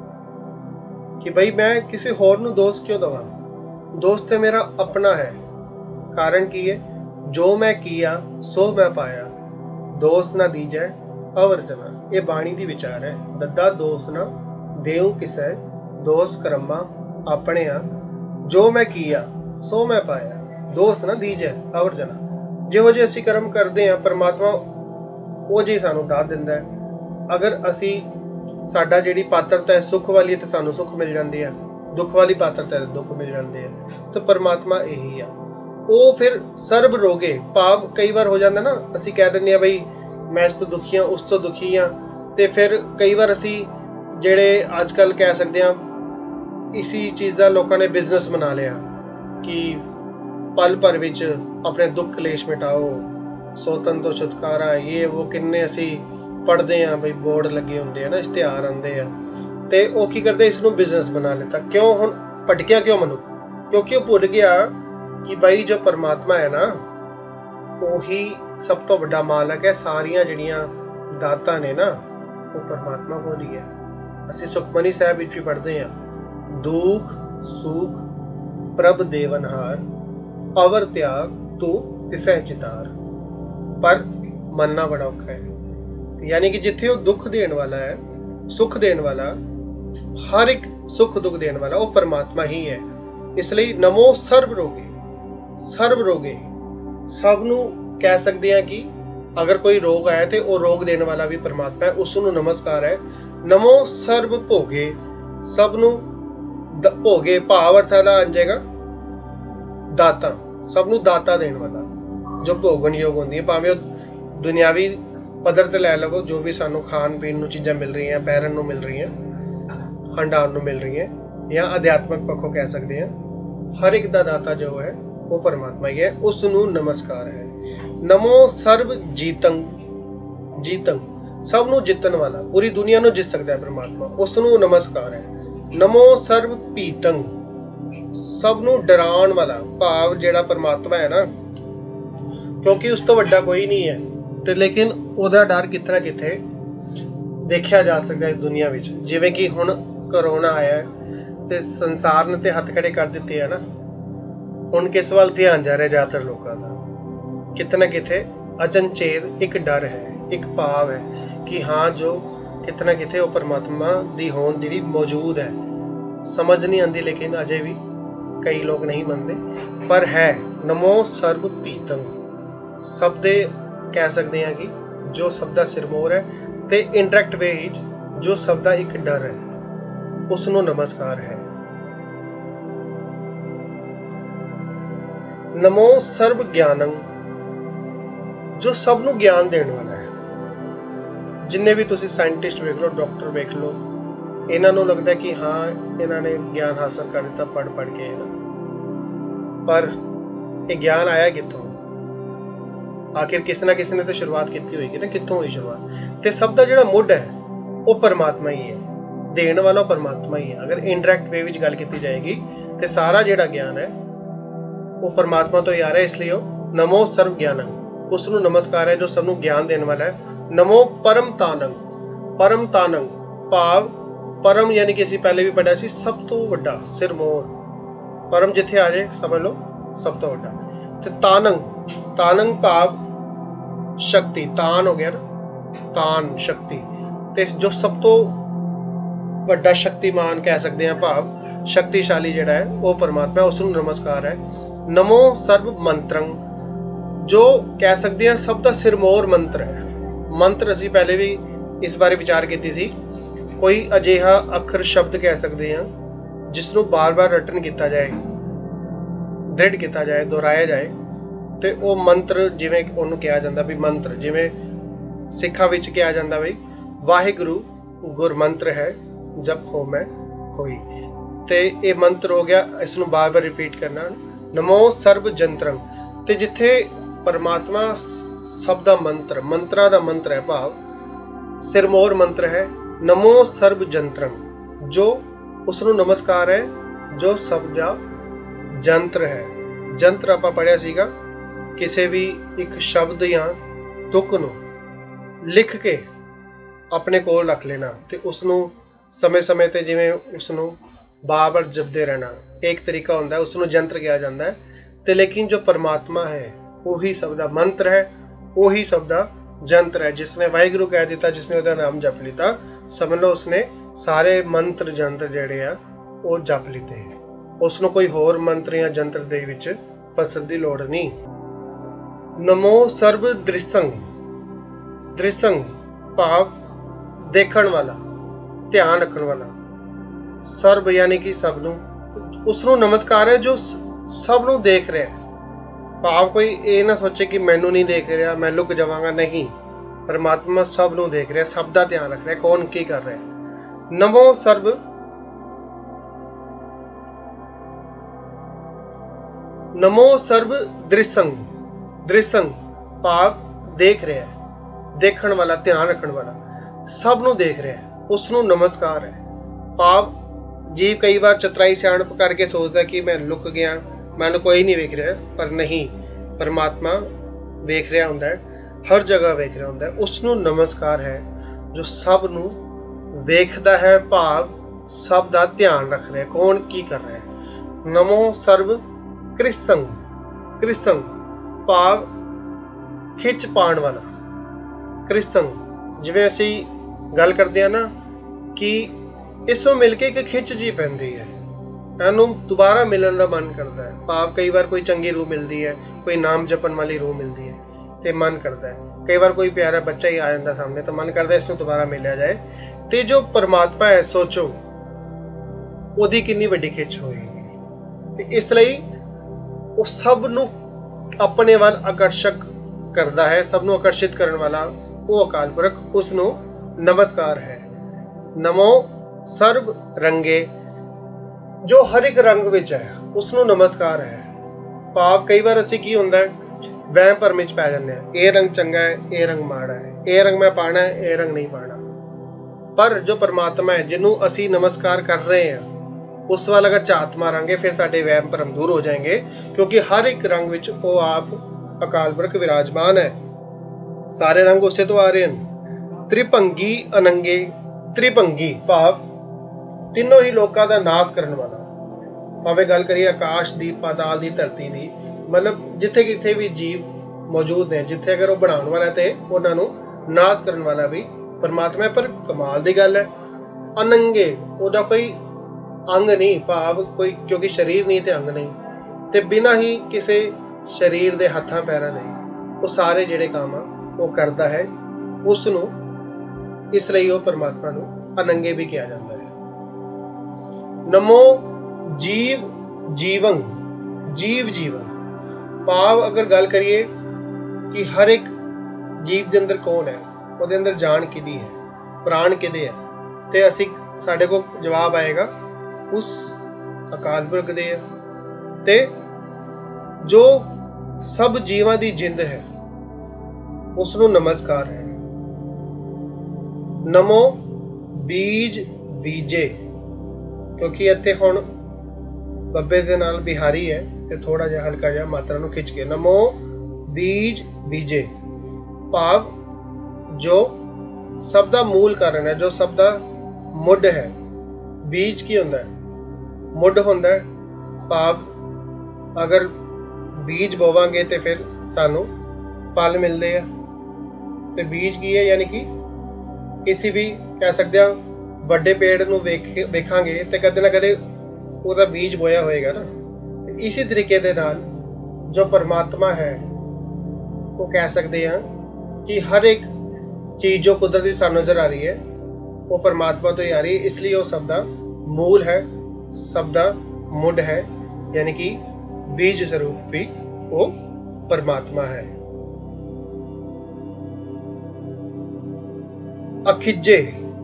ਕਿ ਬਈ ਮੈਂ ਕਿਸੇ ਹੋਰ ਨੂੰ ਦੋਸਤ ਕਿਉਂ ਦਵਾਂ, ਦੋਸਤ ਤੇ ਮੇਰਾ ਆਪਣਾ ਹੈ। ਕਾਰਨ ਕੀ ਹੈ, ਜੋ ਮੈਂ ਕੀਆ ਸੋ ਮੈਂ ਪਾਇਆ, ਦੋਸ ਨਾ ਦੀਜੈ ਅਵਰ ਜਨਾ। ਇਹ ਬਾਣੀ ਦੀ ਵਿਚਾਰ ਹੈ। ਦੱਦਾ ਦੋਸ ਨਾ ਦੇਉ ਕਿਸੈ, ਦੋਸ ਕਰਮਾ ਆਪਣਿਆ, ਜੋ ਮੈਂ ਕੀਆ ਸੋ ਮੈਂ ਪਾਇਆ, ਦੋਸ ਨਾ ਦੀਜੈ ਅਵਰ ਜਨਾ। ਜਿਹੋ ਜਿਹੇ ਅਸੀਂ ਕਰਮ ਕਰਦੇ ਹਾਂ ਪਰਮਾਤਮਾ ਉਹ ਜਿਹੀ ਸਾਨੂੰ ਦਾਤ ਦਿੰਦਾ ਹੈ। ਅਗਰ ਅਸੀਂ ਸਾਡਾ ਜਿਹੜੀ ਪਾਤਰਤਾ ਹੈ ਸੁੱਖ ਵਾਲੀ ਤੇ ਸਾਨੂੰ ਸੁੱਖ ਮਿਲ ਜਾਂਦੀ ਹੈ, ਦੁੱਖ ਵਾਲੀ ਪਾਤਰਤਾ ਤੇ ਦੁੱਖ ਮਿਲ ਜਾਂਦੇ ਆ। ਤੇ ਪਰਮਾਤਮਾ ਇਹੀ ਆ। ਉਹ ਫਿਰ ਸਰਬ ਰੋਗੇ, ਭਾਵ ਕਈ ਵਾਰ ਹੋ ਜਾਂਦਾ ਨਾ ਅਸੀਂ ਕਹਿ ਦਿੰਦੇ ਹਾਂ ਬਈ ਮੈਂ ਇਸ ਤੋਂ ਦੁਖੀ ਹਾਂ, ਉਸ ਤੋਂ ਦੁਖੀ ਹਾਂ, ਤੇ ਫਿਰ ਕਈ ਵਾਰ ਅਸੀਂ ਜਿਹੜੇ ਅੱਜ ਕੱਲ੍ਹ ਕਹਿ ਸਕਦੇ ਹਾਂ ਇਸੀ ਚੀਜ਼ ਦਾ ਲੋਕਾਂ ਨੇ ਬਿਜ਼ਨਸ ਬਣਾ ਲਿਆ ਕਿ ਪਲ ਭਰ ਵਿੱਚ ਆਪਣੇ ਦੁੱਖ ਕਲੇਸ਼ ਮਿਟਾਓ, ਸੋਤਨ ਤੋਂ ਛੁਟਕਾਰਾ, ਇਹ ਉਹ ਕਿੰਨੇ ਅਸੀਂ ਪੜ੍ਹਦੇ ਹਾਂ ਬਈ ਬੋਰਡ ਲੱਗੇ ਹੁੰਦੇ ਆ ਨਾ, ਇਸ਼ਤਿਹਾਰ ਆਉਂਦੇ ਆ, ਤੇ ਉਹ ਕੀ ਕਰਦੇ ਇਸ ਨੂੰ ਬਿਜ਼ਨਸ ਬਣਾ ਲਿੱਤਾ। ਕਿਉਂ? ਹੁਣ ਭਟਕਿਆ ਕਿਉਂ ਮਨੁੱਖ? ਕਿਉਂਕਿ ਉਹ ਭੁੱਲ ਗਿਆ ਕਿ ਬਾਈ ਜੋ ਪਰਮਾਤਮਾ ਹੈ ਨਾ ਉਹੀ ਸਭ ਤੋਂ ਵੱਡਾ ਮਾਲਕ ਹੈ। ਸਾਰੀਆਂ ਜਿਹੜੀਆਂ ਦਾਤਾਂ ਨੇ ਨਾ ਉਹ ਪਰਮਾਤਮਾ ਕੋਲ ਹੀ ਹੈ। ਅਸੀਂ ਸੁਖਮਨੀ ਸਾਹਿਬ ਵਿੱਚ ਵੀ ਪੜ੍ਹਦੇ ਹਾਂ, ਦੁਖ ਸੁਖ ਪ੍ਰਭ ਦੇਵਨਹਾਰ, ਅਵਰ ਤਿਆਗ ਤੂੰ ਤਿਸੈ ਚਿਤਾਰ। ਪਰ ਮੰਨਣਾ ਬੜਾ ਔਖਾ ਹੈ। यानी कि जिथे वो दुख देने वाला है, सुख देने वाला, हर एक सुख दुख देने वाला वो परमात्मा ही है। इसलिए नमो सर्व रोगे, सर्व रोगे सब नू कह सकते हैं कि अगर कोई रोग आया तो वो रोग देने वाला भी परमात्मा है, उसनू नमस्कार है। नमो सर्व भोगे, सब नू भोगे भाव अर्थ आ जाएगा दाता, सब नू दाता देने वाला जो भोगन योग होंगी, भावें दुनियावी पद्धर ते लै लवो, जो भी सानू खान पीन नू चीज़ां मिल रही हैं, पैरन नू मिल रही हैं, हंडान नू मिल रही हैं, या अध्यात्मक पक्षों कह सकते हैं, हर एक दा दाता जो है वो परमात्मा ही है, उसनू नमस्कार है। नमो सर्व जीतंग, जीतंग सब नू जितन वाला, पूरी दुनिया नू जित सकता है परमात्मा, उसनू नमस्कार है। नमो सर्व पीतंग सब नू डराण वाला, भाव जेड़ा परमात्मा है ना, क्योंकि उस तो वड्डा कोई नहीं है, तो लेकिन ਉਹਦਾ डर कितना किथे देखा जा सकता है दुनिया विच। जिवें कि हुण करोना आया है ते संसार ने ते हथ खड़े कर दिते है ना, हुण किस वाल ध्यान जा रहा ज्यादातर लोगों का, कितना किथे अचनचेत एक डर है, एक भाव है कि हाँ जो कितना किथे वो परमात्मा दी होंद दी मौजूद है। समझ नहीं आती, लेकिन अजे भी कई लोग नहीं मनते, पर है। नमो सर्व पीतंग सब दे कह सकते हैं कि जो सब दा सिरमौर है, ते इंटरैक्ट वे जो सब दा एक डर है, उसनू नमस्कार है। नमो सर्व ज्ञानंग जो सब नू ज्ञान देने वाला है। जिन्ने भी तुसी साइंटिस्ट वेख लो, डॉक्टर वेख लो, इन्हां नू लगता है कि हाँ इन्हां ने ज्ञान हासिल कर दिता पढ़ पढ़ के ना, पर ये ज्ञान आया कित्थों? आखिर किसी ना किसी ने तो शुरुआत की होगी ना, कित्थों हुई शुरुआत? ते सब दा जिहड़ा मुੱਢ है वो परमात्मा ही है, देने वाला परमात्मा ही है। अगर इनडायरेक्ट वे विच गल की जाएगी तो सारा जिहड़ा ज्ञान है वो परमात्मा तो ही आ रहा है। इसलिए नमो सर्व ज्ञानंग, उसनू नमस्कार है जो सबनू ज्ञान देने वाला है। नमो परम तानंग, परम तानंग भाव परम यानी कि असीं पहले भी पढ़िया सी, सब तो वड्डा सिरमौर, परम जिथे आ जाए समझ लो सब तो वड्डा। ते तानंग, तानंग भाव शक्ति, तान हो गया ना, तान शक्ति, ते जो सब तो वड्डा शक्तिमान कह सकते हैं, भाव शक्तिशाली जिहड़ा है वो परमात्मा है, उसनू नमस्कार है। नमो सर्व मंत्रंग जो कह सकते हैं सब दा सिरमौर मंत्र है। मंत्र असीं पहले भी इस बारे विचार की थी, कोई अजिहा अखर शब्द कह सकते हैं जिसनू बार बार रटन किया जाए, दृढ़ किया जाए, दोहराया जाए, तो वो मंत्र जिवें उन्होंने कहा जाता भी मंत्र, जिवें सिखा विच कहा जाता बई वाहिगुरु गुरमंत्र है जप होमै होई, तो ये मंत्र हो गया, इसनू बार बार रिपीट करना। नमो सर्व जंत्रंग, तो जिथे परमात्मा सब दा मंत्र, मंत्रा दा मंत्र है, भाव सिरमौर मंत्र है। नमो सर्व जंत्रंग जो उसनू नमस्कार है जो सब दा जंत्र है। जंत्र आपां पढ़िया सीगा, किसी भी एक शब्द या तुक नू लिख के अपने कोल रख लेना, तो उसनू समय समय ते जिवें उसनू बार बार जपदे रहना, एक तरीका होंदा है, उसनू जंत्र कहा जाता है। तो लेकिन जो परमात्मा है वही सब दा मंत्र है, वही सब दा जंत्र है। जिसने वाहिगुरु कह दिता, जिसने उसका नाम जप लिता, समझ लो उसने सारे मंत्र जंत्र जिहड़े आ वो जप लिते हैं, उसनू कोई होर मंत्र या जंत्र दे विच फसण दी लोड़ नहीं। नमो सर्व दृसंग, दृसंग भाव देखण वाला, ध्यान रखण वाला, सर्व यानी कि सब नू, उसनू नमस्कार है जो सब नू देख रहा है। भाव कोई ये ना सोचे कि मैनू नहीं देख रहा, मैं लुक जावांगा, नहीं, परमात्मा सब नू देख रहा है, सब दा ध्यान रख रहा है, कौन की कर रहा है। नमो सर्व, नमो सर्व दृसंग, दृसंग भाव देख रहा है, देखण वाला, ध्यान रखण वाला, सब नू देख रहा है, उसनू नमस्कार है। भाव जीव कई बार चतराई सियाणप करके सोचता कि मैं लुक गया, मैनू कोई नहीं वेख रहा, पर नहीं, परमात्मा वेख रहा होंदा है, हर जगह वेख रहा होंदा है, उसनू नमस्कार है जो सब नू ਵੇਖਦਾ ਹੈ ਭਾਵ ਸਭ ਦਾ ਧਿਆਨ ਰੱਖ ਰਿਹਾ ਕੌਣ ਕੀ ਕਰ ਰਿਹਾ ਹੈ। ਨਮੋ ਸਰਬ ਕ੍ਰਿਸੰਗ, ਕ੍ਰਿਸੰਗ ਭਾਵ ਖਿੱਚ ਪਾਉਣ ਵਾਲਾ। ਕ੍ਰਿਸੰਗ ਜਿਵੇਂ ਅਸੀਂ ਗੱਲ ਕਰਦੇ ਹਾਂ ਨਾ ਕਿ ਇਸ ਨੂੰ ਮਿਲ ਕੇ ਇੱਕ ਖਿੱਚ ਜੀ ਪੈਂਦੀ ਹੈ, ਇਹਨੂੰ ਦੁਬਾਰਾ ਮਿਲਣ ਦਾ ਮਨ ਕਰਦਾ ਹੈ। ਭਾਵ ਕਈ ਵਾਰ ਕੋਈ ਚੰਗੀ ਰੂਹ ਮਿਲਦੀ ਹੈ, ਕੋਈ ਨਾਮ ਜਪਣ ਵਾਲੀ ਰੂਹ ਮਿਲਦੀ ਹੈ ਤੇ ਮਨ ਕਰਦਾ ਹੈ। ਕਈ ਵਾਰ ਕੋਈ ਪਿਆਰਾ ਬੱਚਾ ਹੀ ਆ ਜਾਂਦਾ ਸਾਹਮਣੇ ਤਾਂ ਮਨ ਕਰਦਾ ਇਸ ਨੂੰ ਦੁਬਾਰਾ ਮਿਲਿਆ ਜਾਏ। ਤੇ ਜੋ ਪਰਮਾਤਮਾ ਹੈ ਸੋਚੋ ਉਹਦੀ ਕਿੰਨੀ ਵੱਡੀ ਖਿੱਚ ਹੋਏਗੀ। ਤੇ ਇਸ ਲਈ ਉਹ ਸਭ ਨੂੰ ਆਪਣੇ ਵੱਲ ਆਕਰਸ਼ਕ ਕਰਦਾ ਹੈ, ਸਭ ਨੂੰ ਆਕਰਸ਼ਿਤ ਕਰਨ ਵਾਲਾ ਉਹ ਅਕਾਲ ਪੁਰਖ, ਉਸ ਨੂੰ ਨਮਸਕਾਰ ਹੈ। ਨਮੋ ਸਰਬ ਰੰਗੇ, ਜੋ ਹਰ ਇੱਕ ਰੰਗ ਵਿੱਚ ਹੈ ਉਸ ਨੂੰ ਨਮਸਕਾਰ ਹੈ। ਭਾਵ ਕਈ ਵਾਰ ਅਸੀਂ ਕੀ ਹੁੰਦਾ ਵਹਿਮ ਭਰਮ ਵਿੱਚ ਪੈ ਜਾਂਦੇ ਹਾਂ, ਇਹ ਰੰਗ ਚੰਗਾ ਹੈ, ਇਹ ਰੰਗ ਮਾੜਾ ਹੈ, ਇਹ ਰੰਗ ਮੈਂ ਪਾਣਾ ਹੈ, ਇਹ ਰੰਗ ਨਹੀਂ ਪਾਣਾ। ਪਰ ਜੋ ਪਰਮਾਤਮਾ ਹੈ ਜਿਹਨੂੰ ਅਸੀਂ ਨਮਸਕਾਰ ਕਰ ਰਹੇ ਹਾਂ ਉਸ ਵੱਲ ਅਗਰ ਝਾਤ ਮਾਰਾਂਗੇ ਫਿਰ ਸਾਡੇ ਵਹਿਮ ਭਰਮ ਦੂਰ ਹੋ ਜਾਣਗੇ, ਕਿਉਂਕਿ ਹਰ ਇੱਕ ਰੰਗ ਵਿੱਚ ਉਹ ਆਪ ਅਕਾਲ ਪੁਰਖ ਵਿਰਾਜਮਾਨ ਹੈ। ਸਾਰੇ ਰੰਗ ਉਸੇ ਤੋਂ ਆ ਰਹੇ ਹਨ। ਤ੍ਰਿਭੰਗੀ ਅਨੰਗੇ, ਤ੍ਰਿਭੰਗੀ ਭਾਵ ਤਿੰਨੋਂ ਹੀ ਲੋਕਾਂ ਦਾ ਨਾਸ਼ ਕਰਨ ਵਾਲਾ। ਭਾਵੇਂ ਗੱਲ ਕਰੀਏ ਆਕਾਸ਼ ਦੀ, ਪਾਤਾਲ ਦੀ, ਧਰਤੀ ਦੀ, ਮਤਲਬ ਜਿੱਥੇ ਕਿੱਥੇ ਵੀ ਜੀਵ ਮੌਜੂਦ ਨੇ, ਜਿੱਥੇ ਅਗਰ ਉਹ ਬਣਾਉਣ ਵਾਲਾ ਤੇ ਉਹਨਾਂ ਨੂੰ ਨਾਸ਼ ਕਰਨ ਵਾਲਾ ਵੀ ਪਰਮਾਤਮਾ। ਪਰ ਕਮਾਲ ਦੀ ਗੱਲ ਹੈ ਅਨੰਗੇ, ਉਹਦਾ ਕੋਈ ਅੰਗ ਨਹੀਂ, ਭਾਵ ਕੋਈ ਕਿਉਂਕਿ ਸਰੀਰ ਨਹੀਂ ਤੇ ਅੰਗ ਨਹੀਂ, ਤੇ ਬਿਨਾਂ ਹੀ ਕਿਸੇ ਸਰੀਰ ਦੇ ਹੱਥਾਂ ਪੈਰਾਂ ਦੇ ਉਹ ਸਾਰੇ ਜਿਹੜੇ ਕੰਮ ਆ ਉਹ ਕਰਦਾ ਹੈ ਉਸ ਨੂੰ। ਇਸ ਲਈ ਉਹ ਪਰਮਾਤਮਾ ਨੂੰ ਅਨੰਗੇ ਵੀ ਕਿਹਾ ਜਾਂਦਾ ਹੈ। ਨਮੋ ਜੀਵ ਜੀਵੰ, ਜੀਵ ਜੀਵਨ ਭਾਵ ਅਗਰ ਗੱਲ ਕਰੀਏ ਕਿ ਹਰ ਇੱਕ ਜੀਵ ਦੇ ਅੰਦਰ ਕੌਣ ਹੈ, ਉਹਦੇ ਅੰਦਰ ਜਾਨ ਕਿਹਦੀ ਹੈ, ਪ੍ਰਾਣ ਕਿਹਦੇ ਹੈ, ਤੇ ਅਸੀਂ ਸਾਡੇ ਕੋਲ ਜਵਾਬ ਆਏਗਾ ਉਸ ਅਕਾਲ ਪੁਰਖ ਦੇ ਹੈ। ਤੇ ਜੋ ਸਭ ਜੀਵਾਂ ਦੀ ਜਿੰਦ ਹੈ ਉਸ ਨੂੰ ਨਮਸਕਾਰ ਹੈ। ਨਮੋ ਬੀਜ ਬੀਜੇ, ਕਿਉਂਕਿ ਇੱਥੇ ਹੁਣ ਬੱਬੇ ਦੇ ਨਾਲ ਬਿਹਾਰੀ ਹੈ ਤੇ ਥੋੜਾ ਜਿਹਾ ਹਲਕਾ ਜਿਹਾ ਮਾਤਰਾ ਨੂੰ ਖਿੱਚ ਕੇ ਨਮੋ ਬੀਜ ਬੀਜੇ ਭਾਵ ਜੋ ਸਭ ਦਾ ਮੂਲ ਕਾਰਨ ਹੈ, ਜੋ ਸਭ ਦਾ ਮੁੱਢ ਹੈ। ਬੀਜ ਕੀ ਹੁੰਦਾ ਹੈ? ਮੁੱਢ ਹੁੰਦਾ ਹੈ। ਭਾਵ ਅਗਰ ਬੀਜ ਬੋਵਾਂਗੇ ਤੇ ਫਿਰ ਸਾਨੂੰ ਫਲ ਮਿਲਦੇ ਆ। ਤੇ ਬੀਜ ਕੀ ਹੈ? ਯਾਨੀ ਕਿ ਕਿਸੇ ਵੀ ਕਹਿ ਸਕਦੇ ਆ ਵੱਡੇ ਪੇੜ ਨੂੰ ਵੇਖਾਂਗੇ ਤੇ ਕਦੇ ਨਾ ਕਦੇ ਉਹਦਾ ਬੀਜ ਬੋਇਆ ਹੋਏਗਾ ਨਾ। ਇਸੇ ਤਰੀਕੇ ਦੇ ਨਾਲ ਜੋ ਪਰਮਾਤਮਾ ਹੈ ਉਹ ਕਹਿ ਸਕਦੇ ਆ ਕਿ ਹਰ ਇੱਕ ਚੀਜ਼ ਜੋ ਕੁਦਰਤੀ ਸਾਨੂੰ ਨਜ਼ਰ ਆ ਰਹੀ ਹੈ ਉਹ ਪਰਮਾਤਮਾ ਤੋਂ ਹੀ ਆ ਰਹੀ ਹੈ। ਇਸ ਲਈ ਉਹ ਸਭ ਦਾ ਮੂਲ ਹੈ, ਸਭ ਦਾ ਮੁੱਢ ਹੈ, ਯਾਨੀ ਕਿ ਬੀਜ ਸਰੂਪ ਵੀ ਉਹ ਪਰਮਾਤਮਾ ਹੈ। ਅਖਿਜੇ,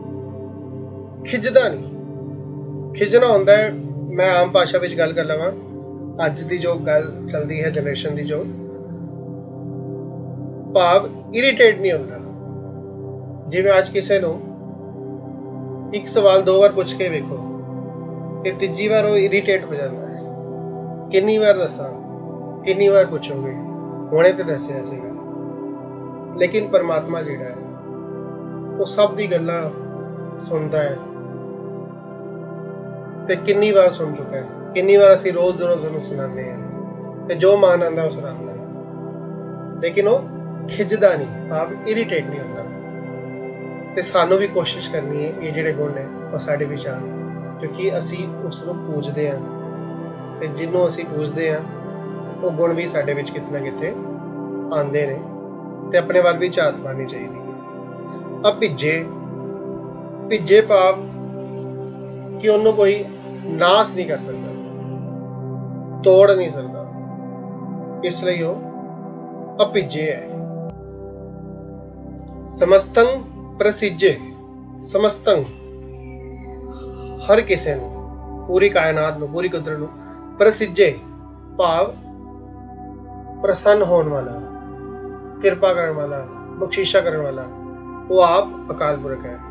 ਖਿਜਦਾ ਨਹੀਂ। ਖਿਜਣਾ ਹੁੰਦਾ ਹੈ, ਮੈਂ ਆਮ ਭਾਸ਼ਾ ਵਿੱਚ ਗੱਲ ਕਰ ਲਵਾਂ, ਅੱਜ ਦੀ ਜੋ ਗੱਲ ਚੱਲਦੀ ਹੈ ਜਨਰੇਸ਼ਨ ਦੀ, ਜੋ ਭਾਵ ਇਰੀਟੇਟ ਨਹੀਂ ਹੁੰਦਾ। ਜਿਵੇਂ ਅੱਜ ਕਿਸੇ ਨੂੰ ਇੱਕ ਸਵਾਲ ਦੋ ਵਾਰ ਪੁੱਛ ਕੇ ਵੇਖੋ ਕਿ ਤੀਜੀ ਵਾਰ ਉਹ ਇਰੀਟੇਟ ਹੋ ਜਾਂਦਾ ਹੈ। ਕਿੰਨੀ ਵਾਰ ਦੱਸਾਂ, ਕਿੰਨੀ ਵਾਰ ਪੁੱਛੋਗੇ, ਹੁਣੇ ਤੇ ਦੱਸਿਆ ਸੀਗਾ। ਲੇਕਿਨ ਪਰਮਾਤਮਾ ਜਿਹੜਾ ਹੈ ਉਹ ਸਭ ਦੀ ਗੱਲਾਂ ਸੁਣਦਾ ਹੈ ਤੇ ਕਿੰਨੀ ਵਾਰ ਸੁਣ ਚੁੱਕਾ ਹੈ। ਕਿੰਨੀ ਵਾਰ ਅਸੀਂ ਰੋਜ਼ ਉਹਨੂੰ ਸੁਣਾਉਂਦੇ ਹਾਂ ਤੇ ਜੋ ਮਨ ਆਉਂਦਾ ਉਹ ਸੁਣਾਉਂਦਾ ਹੈ, ਲੇਕਿਨ ਉਹ ਖਿੱਚਦਾ ਨਹੀਂ, ਭਾਵ ਇਰੀਟੇਟ ਨਹੀਂ ਹੁੰਦਾ। ਤੇ ਸਾਨੂੰ ਵੀ ਕੋਸ਼ਿਸ਼ ਕਰਨੀ ਹੈ ਇਹ ਜਿਹੜੇ ਗੁਣ ਨੇ ਉਹ ਸਾਡੇ ਵਿੱਚ ਆਉਣ, ਕਿਉਂਕਿ ਅਸੀਂ ਉਸ ਨੂੰ ਪੂਜਦੇ ਹਾਂ ਤੇ ਜਿਹਨੂੰ ਅਸੀਂ ਪੂਜਦੇ ਹਾਂ ਉਹ ਗੁਣ ਵੀ ਸਾਡੇ ਵਿੱਚ ਕਿਤੇ ਨਾ ਕਿਤੇ ਆਉਂਦੇ ਨੇ ਤੇ ਆਪਣੇ ਵੱਲ ਵੀ ਝਾਤ ਮਾਰਨੀ ਚਾਹੀਦੀ ਹੈ। ਭਿੱਜੇ, ਭਿੱਜੇ ਭਾਵ ਕਿ ਉਹਨੂੰ ਕੋਈ ਨਾਸ ਨਹੀਂ ਕਰ ਸਕਦਾ, ਤੋੜ ਨਹੀਂ ਸਕਦਾ, ਇਸ ਲਈ ਉਹ ਅਭਿੱਜੇ ਹੈ। ਸਮਸਤੰ ਪ੍ਰਸਿੱਜੇ, ਸਮਸਤੰ ਹਰ ਕਿਸੇ ਨੂੰ, ਪੂਰੀ ਕਾਇਨਾਤ ਨੂੰ, ਪੂਰੀ ਕੁਦਰਤ ਨੂੰ, ਪ੍ਰਸਿੱਜੇ ਭਾਵ ਪ੍ਰਸੰਨ ਹੋਣ ਵਾਲਾ, ਕਿਰਪਾ ਕਰਨ ਵਾਲਾ, ਬਖਸ਼ਿਸ਼ਾ ਕਰਨ ਵਾਲਾ ਉਹ ਆਪ ਅਕਾਲ ਪੁਰਖ ਹੈ।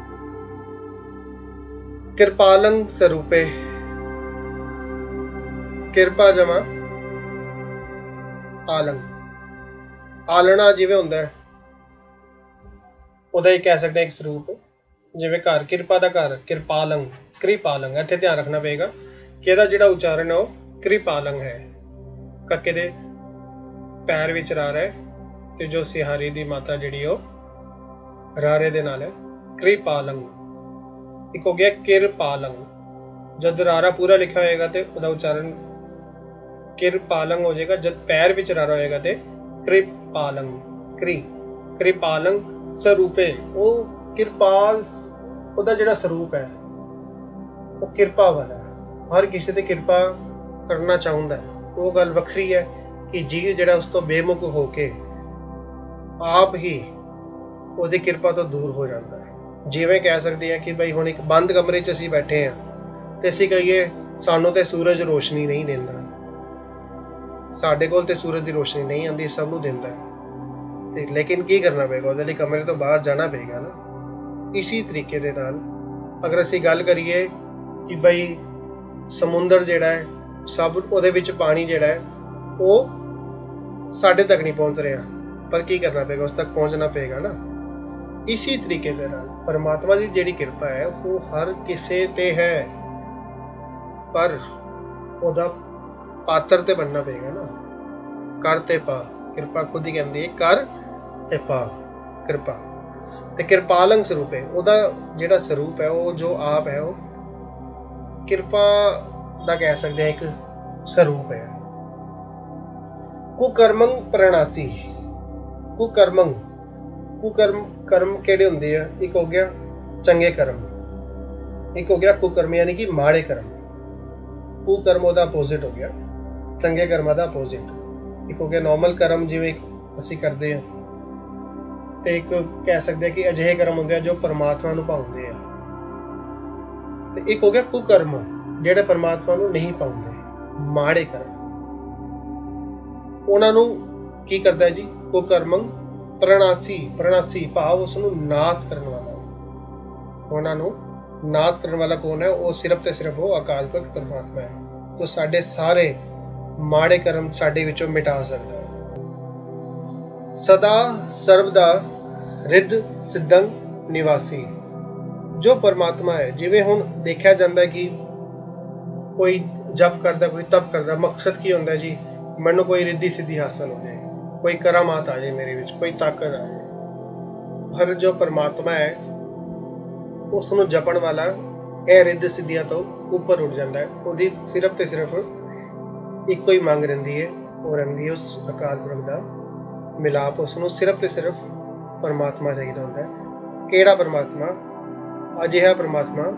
ਕਿਰਪਾਲੰ ਸਰੂਪੇ, ਕਿਰਪਾ ਜਮਾ ਆਲੰ, ਆਲਣਾ ਜਿਵੇਂ ਹੁੰਦਾ ਹੈ ਉਹਦਾ ਹੀ ਕਹਿ ਸਕਦੇ ਇੱਕ ਸਰੂਪ, ਜਿਵੇਂ ਘਰ ਕਿਰਪਾ ਦਾ ਘਰ ਕਿਰਪਾਲੰ, ਕ੍ਰਿਪਾਲੰ। ਇੱਥੇ ਧਿਆਨ ਰੱਖਣਾ ਪਏਗਾ ਕਿ ਇਹਦਾ ਜਿਹੜਾ ਉਚਾਰਨ ਹੈ ਉਹ ਕ੍ਰਿਪਾਲੰ ਹੈ। ਕੱਕੇ ਦੇ ਪੈਰ ਵਿੱਚ ਰਾਰਾ ਹੈ ਤੇ ਜੋ ਸਿਹਾਰੀ ਦੀ ਮਾਤਾ ਜਿਹੜੀ ਉਹ ਰਾਰੇ ਦੇ ਨਾਲ ਹੈ, ਕ੍ਰਿਪਾਲੰ। ਇੱਕ ਹੋ ਗਿਆ ਕਿਰਪਾਲੰ। ਜਦ ਰਾਰਾ ਪੂਰਾ ਲਿਖਿਆ ਹੋਏਗਾ ਤੇ ਉਹਦਾ ਉਚਾਰਨ ਕਿਰਪਾਲੰ ਹੋ ਜਾਏਗਾ। ਜਦ ਪੈਰ ਵਿੱਚ ਰਾਰਾ ਹੋਏਗਾ ਤੇ ਕ੍ਰਿਪਾਲੰ। ਕ੍ਰਿਪਾਲੰ ਸਰੂਪੇ, ਉਹ ਕਿਰਪਾਲ ਉਹਦਾ ਜਿਹੜਾ ਸਰੂਪ ਹੈ ਉਹ ਕਿਰਪਾ ਵਾਲਾ ਹੈ, ਹਰ ਕਿਸੇ ਤੇ ਕਿਰਪਾ ਕਰਨਾ ਚਾਹੁੰਦਾ ਹੈ। ਉਹ ਗੱਲ ਵੱਖਰੀ ਹੈ ਕਿ ਜੀਵ ਜਿਹੜਾ ਉਸ ਤੋਂ ਬੇਮੁਖ ਹੋ ਕੇ ਆਪ ਹੀ ਉਹਦੀ ਕਿਰਪਾ ਤੋਂ ਦੂਰ ਹੋ ਜਾਂਦਾ ਹੈ। ਜਿਵੇਂ ਕਹਿ ਸਕਦੇ ਹਾਂ ਕਿ ਬਈ ਹੁਣ ਇੱਕ ਬੰਦ ਕਮਰੇ 'ਚ ਅਸੀਂ ਬੈਠੇ ਹਾਂ ਤੇ ਅਸੀਂ ਕਹੀਏ ਸਾਨੂੰ ਤੇ ਸੂਰਜ ਰੋਸ਼ਨੀ ਨਹੀਂ ਦਿੰਦਾ, ਸਾਡੇ ਕੋਲ ਤੇ ਸੂਰਜ ਦੀ ਰੋਸ਼ਨੀ ਨਹੀਂ ਆਉਂਦੀ, ਸਭ ਨੂੰ ਦਿੰਦਾ ਹੈ। ਤੇ ਲੇਕਿਨ ਕੀ ਕਰਨਾ ਪਏਗਾ, ਉਹਦੇ ਲਈ ਕਮਰੇ ਤੋਂ ਬਾਹਰ ਜਾਣਾ ਪਏਗਾ ਨਾ। ਇਸੀ ਤਰੀਕੇ ਦੇ ਨਾਲ ਅਗਰ ਅਸੀਂ ਗੱਲ ਕਰੀਏ ਕਿ ਬਈ ਸਮੁੰਦਰ ਜਿਹੜਾ ਹੈ, ਸਭ ਉਹਦੇ ਵਿੱਚ ਪਾਣੀ ਜਿਹੜਾ ਹੈ ਉਹ ਸਾਡੇ ਤੱਕ ਨਹੀਂ ਪਹੁੰਚ ਰਿਹਾ, ਪਰ ਕੀ ਕਰਨਾ ਪਏਗਾ, ਉਸ ਤੱਕ ਪਹੁੰਚਣਾ ਪਏਗਾ ਨਾ। ਇਸੀ ਤਰੀਕੇ ਦੇ ਨਾਲ ਪਰਮਾਤਮਾ ਦੀ ਜਿਹੜੀ ਕਿਰਪਾ ਹੈ ਉਹ ਹਰ ਕਿਸੇ ਤੇ ਹੈ, ਪਰ ਉਹਦਾ ਪਾਤਰ ਤੇ ਬਣਨਾ ਪਏਗਾ ਨਾ। ਕਰ ਤੇ ਪਾ, ਕਿਰਪਾ ਖੁਦ ਹੀ ਕਹਿੰਦੀ ਹੈ ਕਰ ਤੇ ਪਾ ਕਿਰਪਾ। ਤੇ ਕਿਰਪਾਲੰ ਸਰੂਪ ਹੈ, ਉਹਦਾ ਜਿਹੜਾ ਸਰੂਪ ਹੈ ਉਹ ਜੋ ਆਪ ਹੈ ਉਹ ਕਿਰਪਾ ਦਾ ਕਹਿ ਸਕਦੇ ਹਾਂ ਇੱਕ ਸਰੂਪ ਹੈ। ਕੁਕਰਮੰ ਪ੍ਰਣਾਸੀ। ਕੁਕਰਮੰ, ਕਰਮ ਕਿਹੜੇ ਹੁੰਦੇ ਆ? ਇੱਕ ਹੋ ਗਿਆ ਚੰਗੇ ਕਰਮ, ਇੱਕ ਹੋ ਗਿਆ ਕੁਕਰਮ ਯਾਨੀ ਕਿ ਮਾੜੇ ਕਰਮ। ਕੁਕਰਮ ਉਹਦਾ ਆਪੋਜ਼ਿਟ ਹੋ ਗਿਆ, ਚੰਗੇ ਕਰਮਾਂ ਦਾ ਆਪੋਜ਼ਿਟ। ਇੱਕ ਹੋ ਗਿਆ ਨੋਰਮਲ ਕਰਮ ਜਿਵੇਂ ਅਸੀਂ ਕਰਦੇ ਹਾਂ, ਤੇ ਇੱਕ ਕਹਿ ਸਕਦੇ ਹਾਂ ਕਿ ਅਜਿਹੇ ਕਰਮ ਹੁੰਦੇ ਆ ਜੋ ਪਰਮਾਤਮਾ ਨੂੰ ਭਾਉਂਦੇ ਆ। ਤੇ ਇੱਕ ਹੋ ਗਿਆ ਕੁਕਰਮ ਜਿਹੜੇ ਪਰਮਾਤਮਾ ਨੂੰ ਨਹੀਂ ਭਾਉਂਦੇ, ਮਾੜੇ ਕਰਮ। ਉਹਨਾਂ ਨੂੰ ਕੀ ਕਰਦਾ ਜੀ? ਕੁਕਰਮੰ ਪ੍ਰਣਾਸੀ ਭਾਵ ਉਸ ਨੂੰ ਨਾਸ਼ ਕਰਨ ਵਾਲਾ। ਉਹਨਾਂ ਨੂੰ ਨਾਸ਼ ਕਰਨ ਵਾਲਾ ਕੌਣ ਹੈ? ਉਹ ਸਿਰਫ ਤੇ ਸਿਰਫ ਉਹ ਅਕਾਲ ਪੁਰਖ ਪਰਮਾਤਮਾ ਹੈ, ਜੋ ਸਾਡੇ ਸਾਰੇ ਮਾੜੇ ਕਰਮ ਸਾਡੇ ਵਿੱਚੋਂ ਮਿਟਾ ਸਕਦਾ ਹੈ। ਸਦਾ ਸਰਬਦਾ ਰਿੱਧ ਸਿੱਧੰ ਨਿਵਾਸੀ। ਜੋ ਪਰਮਾਤਮਾ ਹੈ, ਜਿਵੇਂ ਹੁਣ ਦੇਖਿਆ ਜਾਂਦਾ ਕਿ ਕੋਈ ਜਪ ਕਰਦਾ, ਕੋਈ ਤਪ ਕਰਦਾ, ਮਕਸਦ ਕੀ ਹੁੰਦਾ ਜੀ? ਮੈਨੂੰ ਕੋਈ ਰਿੱਧੀ ਸਿੱਧੀ ਹਾਸਲ ਹੋ ਜਾਏ, ਕੋਈ ਕਰਾਮਾਤ ਆ ਜਾਏ ਮੇਰੇ ਵਿੱਚ, ਕੋਈ ਤਾਕਤ ਆ ਜਾਏ। ਪਰ ਜੋ ਪਰਮਾਤਮਾ ਹੈ ਉਸ ਨੂੰ ਜਪਣ ਵਾਲਾ ਇਹ ਰਿੱਧ ਸਿੱਧੀਆਂ ਤੋਂ ਉੱਪਰ ਉੱਠ ਜਾਂਦਾ ਹੈ। ਉਹਦੀ ਸਿਰਫ ਤੇ ਸਿਰਫ ਇੱਕੋ ਹੀ ਮੰਗ ਰਹਿੰਦੀ ਹੈ, ਉਹ ਰਹਿੰਦੀ ਹੈ ਉਸ ਅਕਾਲ ਪੁਰਖ ਦਾ ਮਿਲਾਪ। ਉਸ ਨੂੰ ਸਿਰਫ ਤੇ ਸਿਰਫ ਪਰਮਾਤਮਾ ਚਾਹੀਦਾ ਹੁੰਦਾ ਹੈ। ਕਿਹੜਾ ਪਰਮਾਤਮਾ? ਅਜਿਹਾ ਪਰਮਾਤਮਾ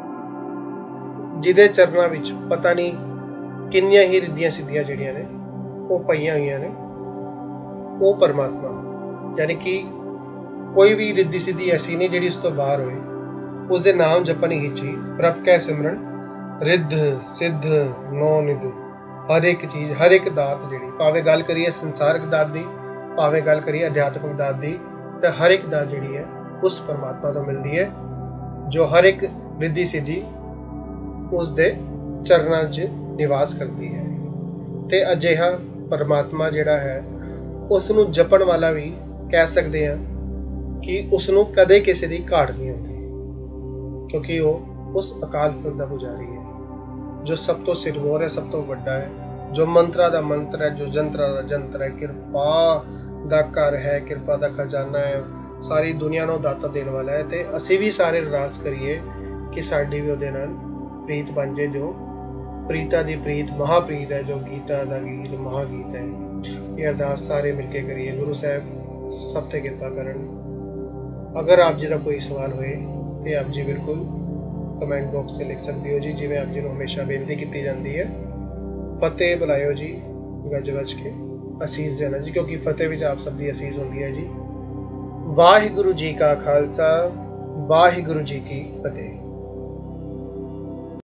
ਜਿਹਦੇ ਚਰਨਾਂ ਵਿੱਚ ਪਤਾ ਨਹੀਂ ਕਿੰਨੀਆਂ ਹੀ ਰਿੱਧੀਆਂ ਸਿੱਧੀਆਂ ਜਿਹੜੀਆਂ ਨੇ ਉਹ ਪਈਆਂ ਹੋਈਆਂ ਨੇ। ਉਹ ਪਰਮਾਤਮਾ ਯਾਨੀ ਕਿ ਕੋਈ ਵੀ ਰਿੱਧੀ ਸਿੱਧੀ ਐਸੀ ਨਹੀਂ ਜਿਹੜੀ ਉਸ ਤੋਂ ਬਾਹਰ ਹੋਏ। ਉਸਦੇ ਨਾਮ ਜਪਣ ਹੀ ਚੀ ਪ੍ਰਭ ਕੈ ਸਿਮਰਨ ਰਿੱਧ ਸਿੱਧ ਨੌ ਨਿਧ। ਹਰ ਇੱਕ ਚੀਜ਼, ਹਰ ਇੱਕ ਦਾਤ ਜਿਹੜੀ, ਭਾਵੇਂ ਗੱਲ ਕਰੀਏ ਸੰਸਾਰਿਕ ਦਾਤ ਦੀ, ਭਾਵੇਂ ਗੱਲ ਕਰੀਏ ਅਧਿਆਤਮਿਕ ਦਾਤ ਦੀ, ਤਾਂ ਹਰ ਇੱਕ ਦਾਤ ਜਿਹੜੀ ਹੈ ਉਸ ਪਰਮਾਤਮਾ ਤੋਂ ਮਿਲਦੀ ਹੈ, ਜੋ ਹਰ ਇੱਕ ਰਿੱਧੀ ਸਿੱਧੀ ਉਸ ਦੇ ਚਰਨਾਂ 'ਚ ਨਿਵਾਸ ਕਰਦੀ ਹੈ। ਤੇ ਅਜਿਹਾ ਪਰਮਾਤਮਾ ਜਿਹੜਾ ਹੈ ਉਸ ਨੂੰ ਜਪਣ ਵਾਲਾ ਵੀ ਕਹਿ ਸਕਦੇ ਹਾਂ ਕਿ ਉਸ ਨੂੰ ਕਦੇ ਕਿਸੇ ਦੀ ਘਾਟ ਨਹੀਂ ਹੁੰਦੀ, ਕਿਉਂਕਿ ਉਹ ਉਸ ਅਕਾਲ ਪੁਰਖ ਦਾ ਪੁਜਾਰੀ ਹੈ, ਜੋ ਸਭ ਤੋਂ ਸਿਰਮੌਰ ਹੈ, ਸਭ ਤੋਂ ਵੱਡਾ ਹੈ, ਜੋ ਮੰਤਰਾਂ ਦਾ ਮੰਤਰ ਹੈ, ਜੋ ਜੰਤਰਾਂ ਦਾ ਜੰਤਰ ਹੈ, ਕਿਰਪਾ ਦਾ ਘਰ ਹੈ, ਕਿਰਪਾ ਦਾ ਖਜ਼ਾਨਾ ਹੈ, ਸਾਰੀ ਦੁਨੀਆ ਨੂੰ ਦਾਤਾ ਦੇਣ ਵਾਲਾ ਹੈ। ਤੇ ਅਸੀਂ ਵੀ ਸਾਰੇ ਅਰਦਾਸ ਕਰੀਏ ਕਿ ਸਾਡੀ ਵੀ ਉਹਦੇ ਨਾਲ ਪ੍ਰੀਤ ਬਣ ਜਾਏ, ਜੋ ਪ੍ਰੀਤਾ ਦੀ ਪ੍ਰੀਤ ਮਹਾਪ੍ਰੀਤ ਹੈ, ਜੋ ਗੀਤਾ ਦਾ ਗੀਤ ਮਹਾਗੀਤ ਹੈ। ਇਹ ਅਰਦਾਸ ਸਾਰੇ ਮਿਲ ਕੇ ਕਰੀਏ। ਗੁਰੂ ਸਾਹਿਬ ਸਭ ਤੇ ਕਿਰਪਾ ਕਰਨ। ਅਗਰ ਆਪ ਜੀ ਦਾ ਕੋਈ ਸਵਾਲ ਹੋਏ ਤੇ ਆਪ ਜੀ ਬਿਲਕੁਲ ਕਮੈਂਟ ਬਾਕਸ 'ਚ ਲਿਖ ਸਕਦੇ ਹੋ ਜੀ। ਜਿਵੇਂ ਆਪ ਜੀ ਨੂੰ ਹਮੇਸ਼ਾ ਬੇਨਤੀ ਕੀਤੀ ਜਾਂਦੀ ਹੈ, ਫਤਿਹ ਬੁਲਾਇਓ ਜੀ, ਗੱਜ ਵੱਜ ਕੇ ਅਸੀਸ ਦੇਣਾ ਜੀ, ਕਿਉਂਕਿ ਫਤਿਹ ਵਿੱਚ ਆਪ ਸਭ ਦੀ ਅਸੀਸ ਹੁੰਦੀ ਹੈ ਜੀ। ਵਾਹਿਗੁਰੂ ਜੀ ਕਾ ਖਾਲਸਾ, ਵਾਹਿਗੁਰੂ ਜੀ ਕੀ ਫਤਿਹ।